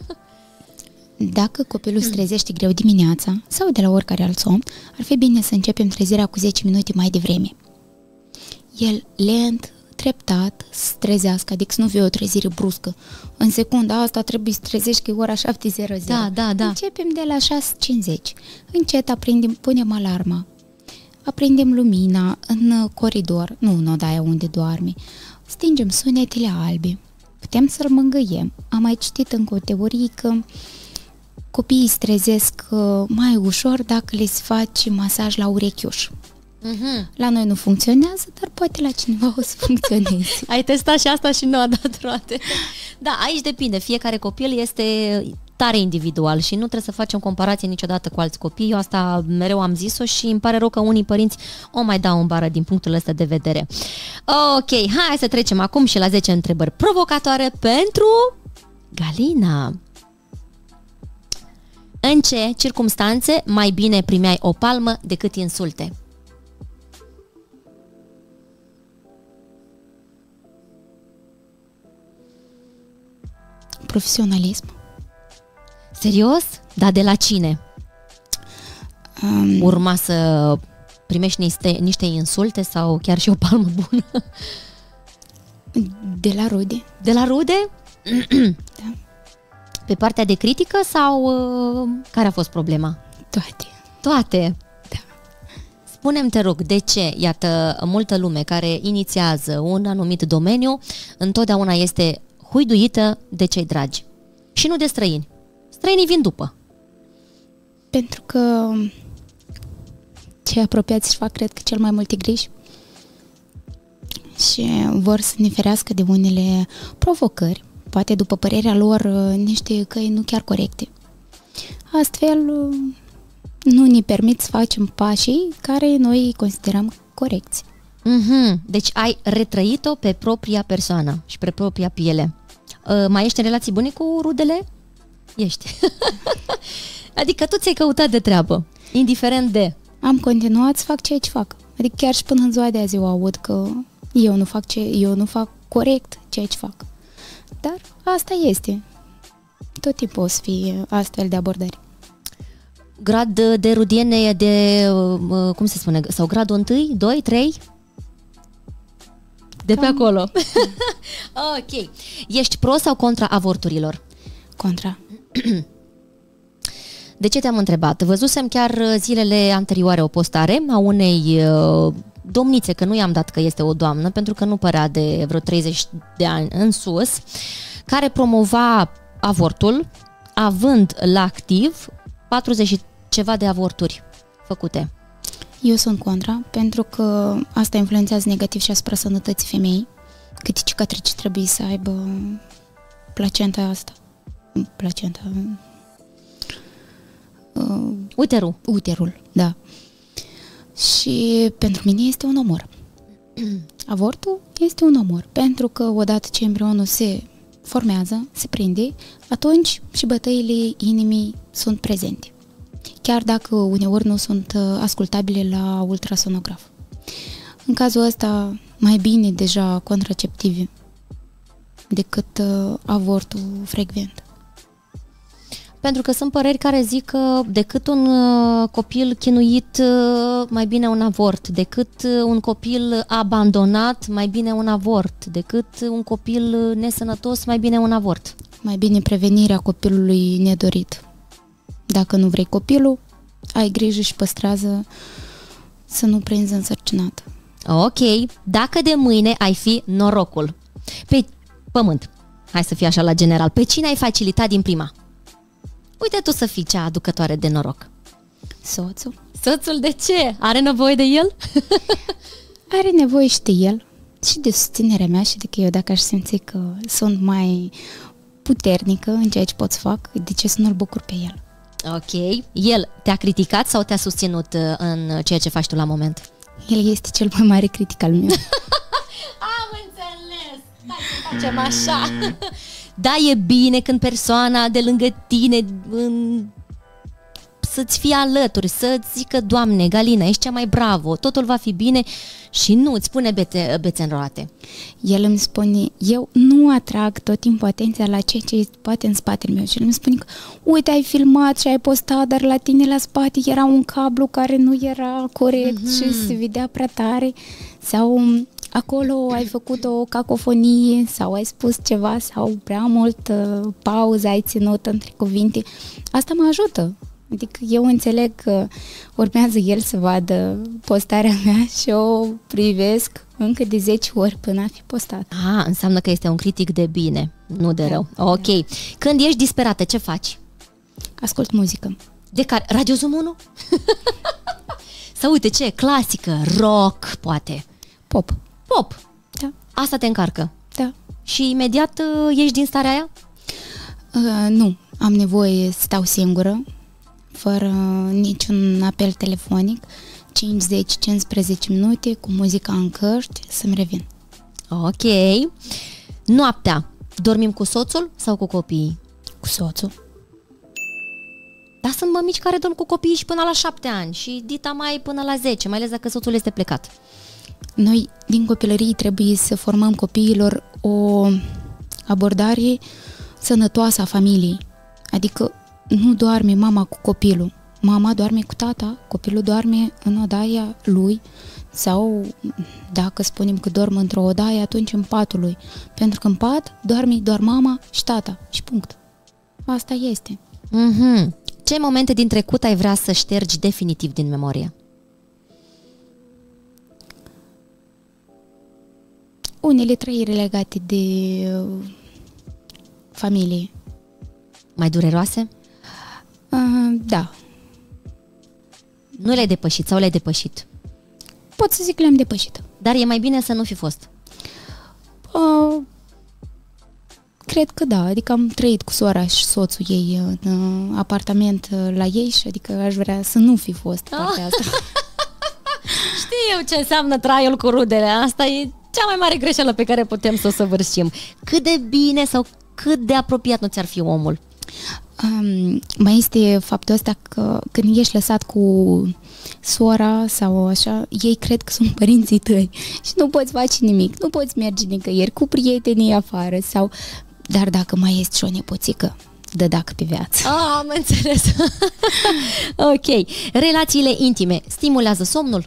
Dacă copilul se trezește greu dimineața sau de la oricare alt somn, ar fi bine să începem trezirea cu zece minute mai devreme. El lent, treptat, să trezească, adică să nu fie o trezire bruscă. În secunda asta trebuie să trezești că e ora șapte zero zero. Da, da, da. Începem de la șase cincizeci. Încet aprindem, punem alarma. Aprindem lumina în coridor, nu în odaia unde doarme. Stingem sunetele albe. Putem să-l mângâiem. Am mai citit încă o teorie că copiii se trezesc mai ușor dacă le se face masaj la urechiuș. Uh-huh. La noi nu funcționează, dar poate la cineva o să funcționeze. Ai testat și asta și nu a dat roade. Da, aici depinde. Fiecare copil este tare individual și nu trebuie să facem comparație niciodată cu alți copii. Eu asta mereu am zis-o și îmi pare rău că unii părinți o mai dau în bară din punctul ăsta de vedere. Ok, hai să trecem acum și la zece întrebări provocatoare pentru Galina. În ce circumstanțe mai bine primeai o palmă decât insulte? Profesionalism. Serios? Dar de la cine? Um, Urma să primești niște, niște insulte sau chiar și o palmă bună? De la rude. De la rude? Da. Pe partea de critică sau uh, care a fost problema? Toate. Toate? Da. Spune-mi, te rog, de ce, iată, multă lume care inițiază un anumit domeniu întotdeauna este huiduită de cei dragi și nu de străini. Străinii vin după. Pentru că cei apropiați își fac, cred că, cel mai multe griji și vor să ne ferească de unele provocări, poate după părerea lor niște căi nu chiar corecte. Astfel nu ne permit să facem pașii care noi considerăm corecți. Mm-hmm. Deci ai retrăit-o pe propria persoană și pe propria piele. Uh, mai ești în relații bune cu rudele? Ești. Adică tu ți-ai căutat de treabă, indiferent de... Am continuat să fac ceea ce fac. Adică chiar și până în ziua de azi eu aud că eu nu fac, ce, eu nu fac corect ceea ce fac. dar asta este. Tot timpul o să fie astfel de abordări. Grad de rudiene de, cum se spune, sau gradul unu, doi, trei? De pe Cam... acolo. Ok. Ești pro sau contra avorturilor? Contra. De ce te-am întrebat? Văzusem chiar zilele anterioare o postare a unei uh, domnițe, că nu i-am dat că este o doamnă, pentru că nu părea de vreo treizeci de ani în sus, care promova avortul, având la activ patruzeci ceva de avorturi făcute. Eu sunt contra, pentru că asta influențează negativ și asupra sănătății femeii. Câte cicatrici trebuie să aibă placenta asta. Placenta... Uh, uterul. Uterul, da. Și pentru mine este un omor. Avortul este un omor, pentru că odată ce embrionul se formează, se prinde, atunci și bătăile inimii sunt prezente. Chiar dacă uneori nu sunt ascultabile la ultrasonograf. În cazul ăsta, mai bine deja contraceptivi decât uh, avortul frecvent. Pentru că sunt păreri care zic că decât un uh, copil chinuit, uh, mai bine un avort, decât uh, un copil abandonat, mai bine un avort, decât un copil uh, nesănătos, mai bine un avort. Mai bine prevenirea copilului nedorit. Dacă nu vrei copilul, ai grijă și păstrează să nu prinzi însărcinat. Ok, dacă de mâine ai fi norocul pe pământ, hai să fie așa la general, pe cine ai facilitat din prima? Uite tu să fii cea aducătoare de noroc. Soțul. Soțul de ce? Are nevoie de el? Are nevoie și de el și de susținerea mea și de că eu dacă aș simți că sunt mai puternică în ceea ce pot să fac, de ce să nu-l bucur pe el? Ok. El te-a criticat sau te-a susținut în ceea ce faci tu la moment? El este cel mai mare critic al meu. Am înțeles! Hai să facem așa! Da, e bine când persoana de lângă tine în... să-ți fie alături, să-ți zică, Doamne, Galina, ești cea mai bravo, totul va fi bine și nu îți pune bețe, bețe în roate. El îmi spune, eu nu atrag tot timpul atenția la ceea ce poate în spatele meu și el îmi spune că, uite, ai filmat și ai postat, dar la tine la spate era un cablu care nu era corect mm-hmm. și se vedea prea tare sau acolo ai făcut o cacofonie sau ai spus ceva sau prea mult uh, pauză ai ținut între cuvinte. Asta mă ajută. Adică eu înțeleg că urmează el să vadă postarea mea și o privesc încă de zece ori până a fi postat. Ah, înseamnă că este un critic de bine, nu de rău. Ok. Când ești disperată, ce faci? Ascult muzică. De care? Radio Zoom unu? Sau uite ce? Clasică, rock, poate. Pop. Pop? Da. Asta te încarcă? Da. Și imediat uh, ieși din starea aia? Uh, nu. Am nevoie să stau singură, fără niciun apel telefonic, cinci, zece, cincisprezece minute cu muzica în căști să-mi revin. Ok. Noaptea, dormim cu soțul sau cu copiii? Cu soțul. Dar sunt mămici care dorm cu copiii și până la șapte ani și dita mai până la zece, mai ales dacă soțul este plecat. Noi, din copilărie, trebuie să formăm copiilor o abordare sănătoasă a familiei. Adică nu doarme mama cu copilul, mama doarme cu tata, copilul doarme în odaia lui sau dacă spunem că dorm într-o odaie, atunci în patul lui. Pentru că în pat doarme doar mama și tata și punct. Asta este. Mm-hmm. Ce momente din trecut ai vrea să ștergi definitiv din memorie? Unele trăiri legate de familie. Mai dureroase? Uh, da. Nu le-ai depășit sau le-ai depășit? Pot să zic că le-am depășit. Dar e mai bine să nu fi fost? Uh, cred că da, adică am trăit cu sora și soțul ei în uh, apartament uh, la ei și adică aș vrea să nu fi fost ah. partea asta. Știu ce înseamnă traiul cu rudele, asta e cea mai mare greșeală pe care putem să o săvârșim. Cât de bine sau cât de apropiat nu ți-ar fi omul? Um, mai este faptul ăsta că când ești lăsat cu sora sau așa, ei cred că sunt părinții tăi și nu poți face nimic, nu poți merge nicăieri cu prietenii afară sau Dar dacă mai este și o nepoțică, dă dacă pe viață. Ah, am înțeles. Ok. Relațiile intime stimulează somnul?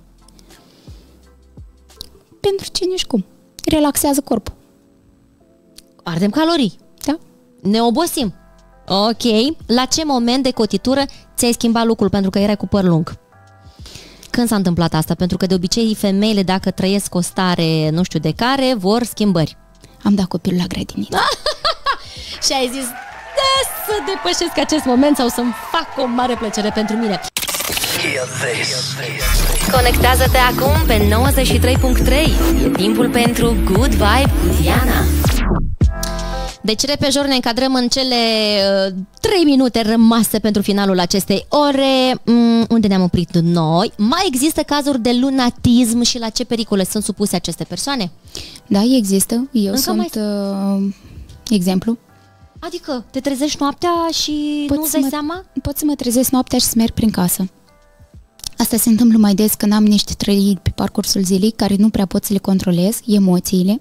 Pentru cine și cum. Relaxează corpul. Ardem calorii. Da. Ne obosim. Ok. La ce moment de cotitură ți-ai schimbat lucrul pentru că erai cu păr lung? Când s-a întâmplat asta? Pentru că de obicei femeile, dacă trăiesc o stare nu știu de care, vor schimbări. Am dat copilul la grădiniță. Și ai zis, da, să depășesc acest moment sau să-mi fac o mare plăcere pentru mine. Conectează-te acum pe nouăzeci și trei punct trei. E timpul pentru Good Vibe cu Diana. Deci, repejor, ne încadrăm în cele uh, trei minute rămase pentru finalul acestei ore. Mm, unde ne-am oprit noi? Mai există cazuri de lunatism și la ce pericole sunt supuse aceste persoane? Da, există. Eu Încă sunt mai... uh, exemplu. Adică te trezești noaptea și Pot nu-ți să dai mă, seama? Pot să mă trezesc noaptea și să merg prin casă. Asta se întâmplă mai des când am niște trăiri pe parcursul zilei care nu prea pot să le controlez, emoțiile.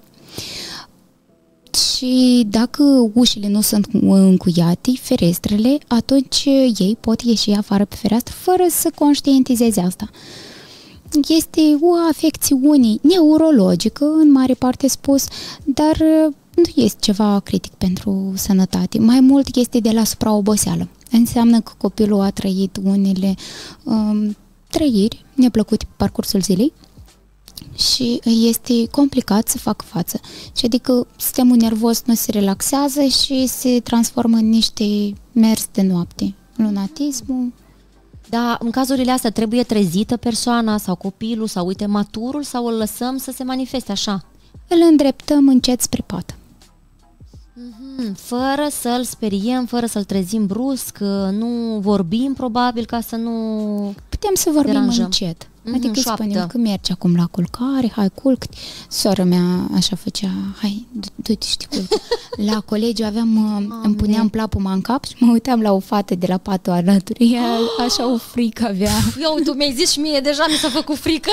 Și dacă ușile nu sunt încuiate, ferestrele, atunci ei pot ieși afară pe fereastră fără să conștientizeze asta. Este o afecțiune neurologică, în mare parte spus, dar nu este ceva critic pentru sănătate. Mai mult este de la supraoboseală. Înseamnă că copilul a trăit unele um, trăiri neplăcute pe parcursul zilei și este complicat să facă față. Și adică sistemul nervos nu se relaxează și se transformă în niște mers de noapte. Lunatismul. Da, în cazurile astea trebuie trezită persoana sau copilul sau, uite, maturul sau îl lăsăm să se manifeste așa? Îl îndreptăm încet spre pat. Mm-hmm. Fără să-l speriem, fără să-l trezim brusc, nu vorbim probabil ca să nu putem să vorbim deranjăm. Încet. Mm-hmm, adică îi spunem că mergi acum la culcare, hai culc. Sora mea așa făcea, hai, du-te și te culc. La colegiu aveam, îmi puneam plapuma în cap și mă uitam la o fată de la patul alături. Ea așa o frică avea. Eu, tu mi-ai zis și mie, deja mi s-a făcut frică.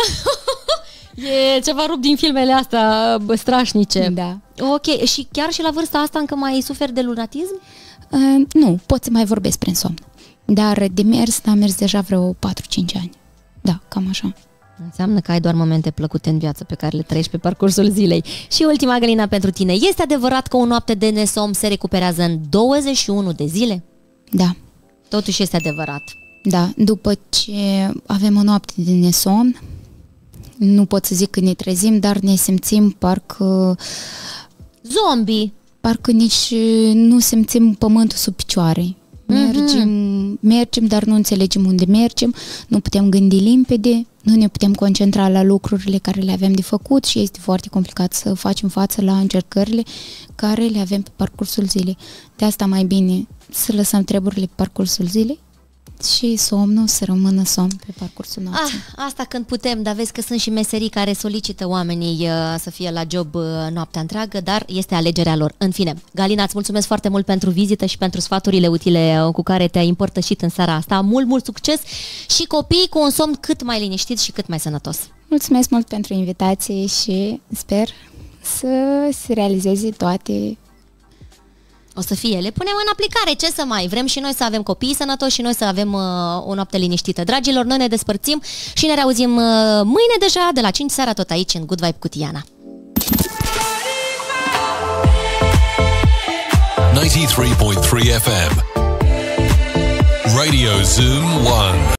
E ceva rupt din filmele astea strașnice. Da. Ok, și chiar și la vârsta asta încă mai suferi de lunatism? Uh, nu, pot să mai vorbesc prin somn. Dar de mers, am mers deja vreo patru-cinci ani. Da, cam așa. Înseamnă că ai doar momente plăcute în viață pe care le trăiești pe parcursul zilei. Și ultima, Galina, pentru tine. Este adevărat că o noapte de nesomn se recuperează în douăzeci și unu de zile? Da. Totuși este adevărat. Da, după ce avem o noapte de nesomn, nu pot să zic că ne trezim, dar ne simțim parcă... Zombie! Parcă nici nu simțim pământul sub picioare. Mergem, mm-hmm. mergem, dar nu înțelegem unde mergem, nu putem gândi limpede, nu ne putem concentra la lucrurile care le avem de făcut și este foarte complicat să facem față la încercările care le avem pe parcursul zilei. De asta mai bine să lăsăm treburile pe parcursul zilei și somnul să rămână somn pe parcursul nopții. Ah, asta când putem, dar vezi că sunt și meserii care solicită oamenii uh, să fie la job uh, noaptea întreagă, dar este alegerea lor. În fine, Galina, îți mulțumesc foarte mult pentru vizită și pentru sfaturile utile uh, cu care te-ai împărtășit în seara asta. Mult, mult succes și copii cu un somn cât mai liniștit și cât mai sănătos. Mulțumesc mult pentru invitație și sper să se realizeze toate. O să fie, le punem în aplicare, ce să mai vrem și noi să avem copii sănătoși și noi să avem uh, o noapte liniștită. Dragilor, noi ne despărțim și ne reauzim uh, mâine deja de la cinci seara tot aici în Good Vibe cu Diana. ninety-three point three F M Radio Zoom one.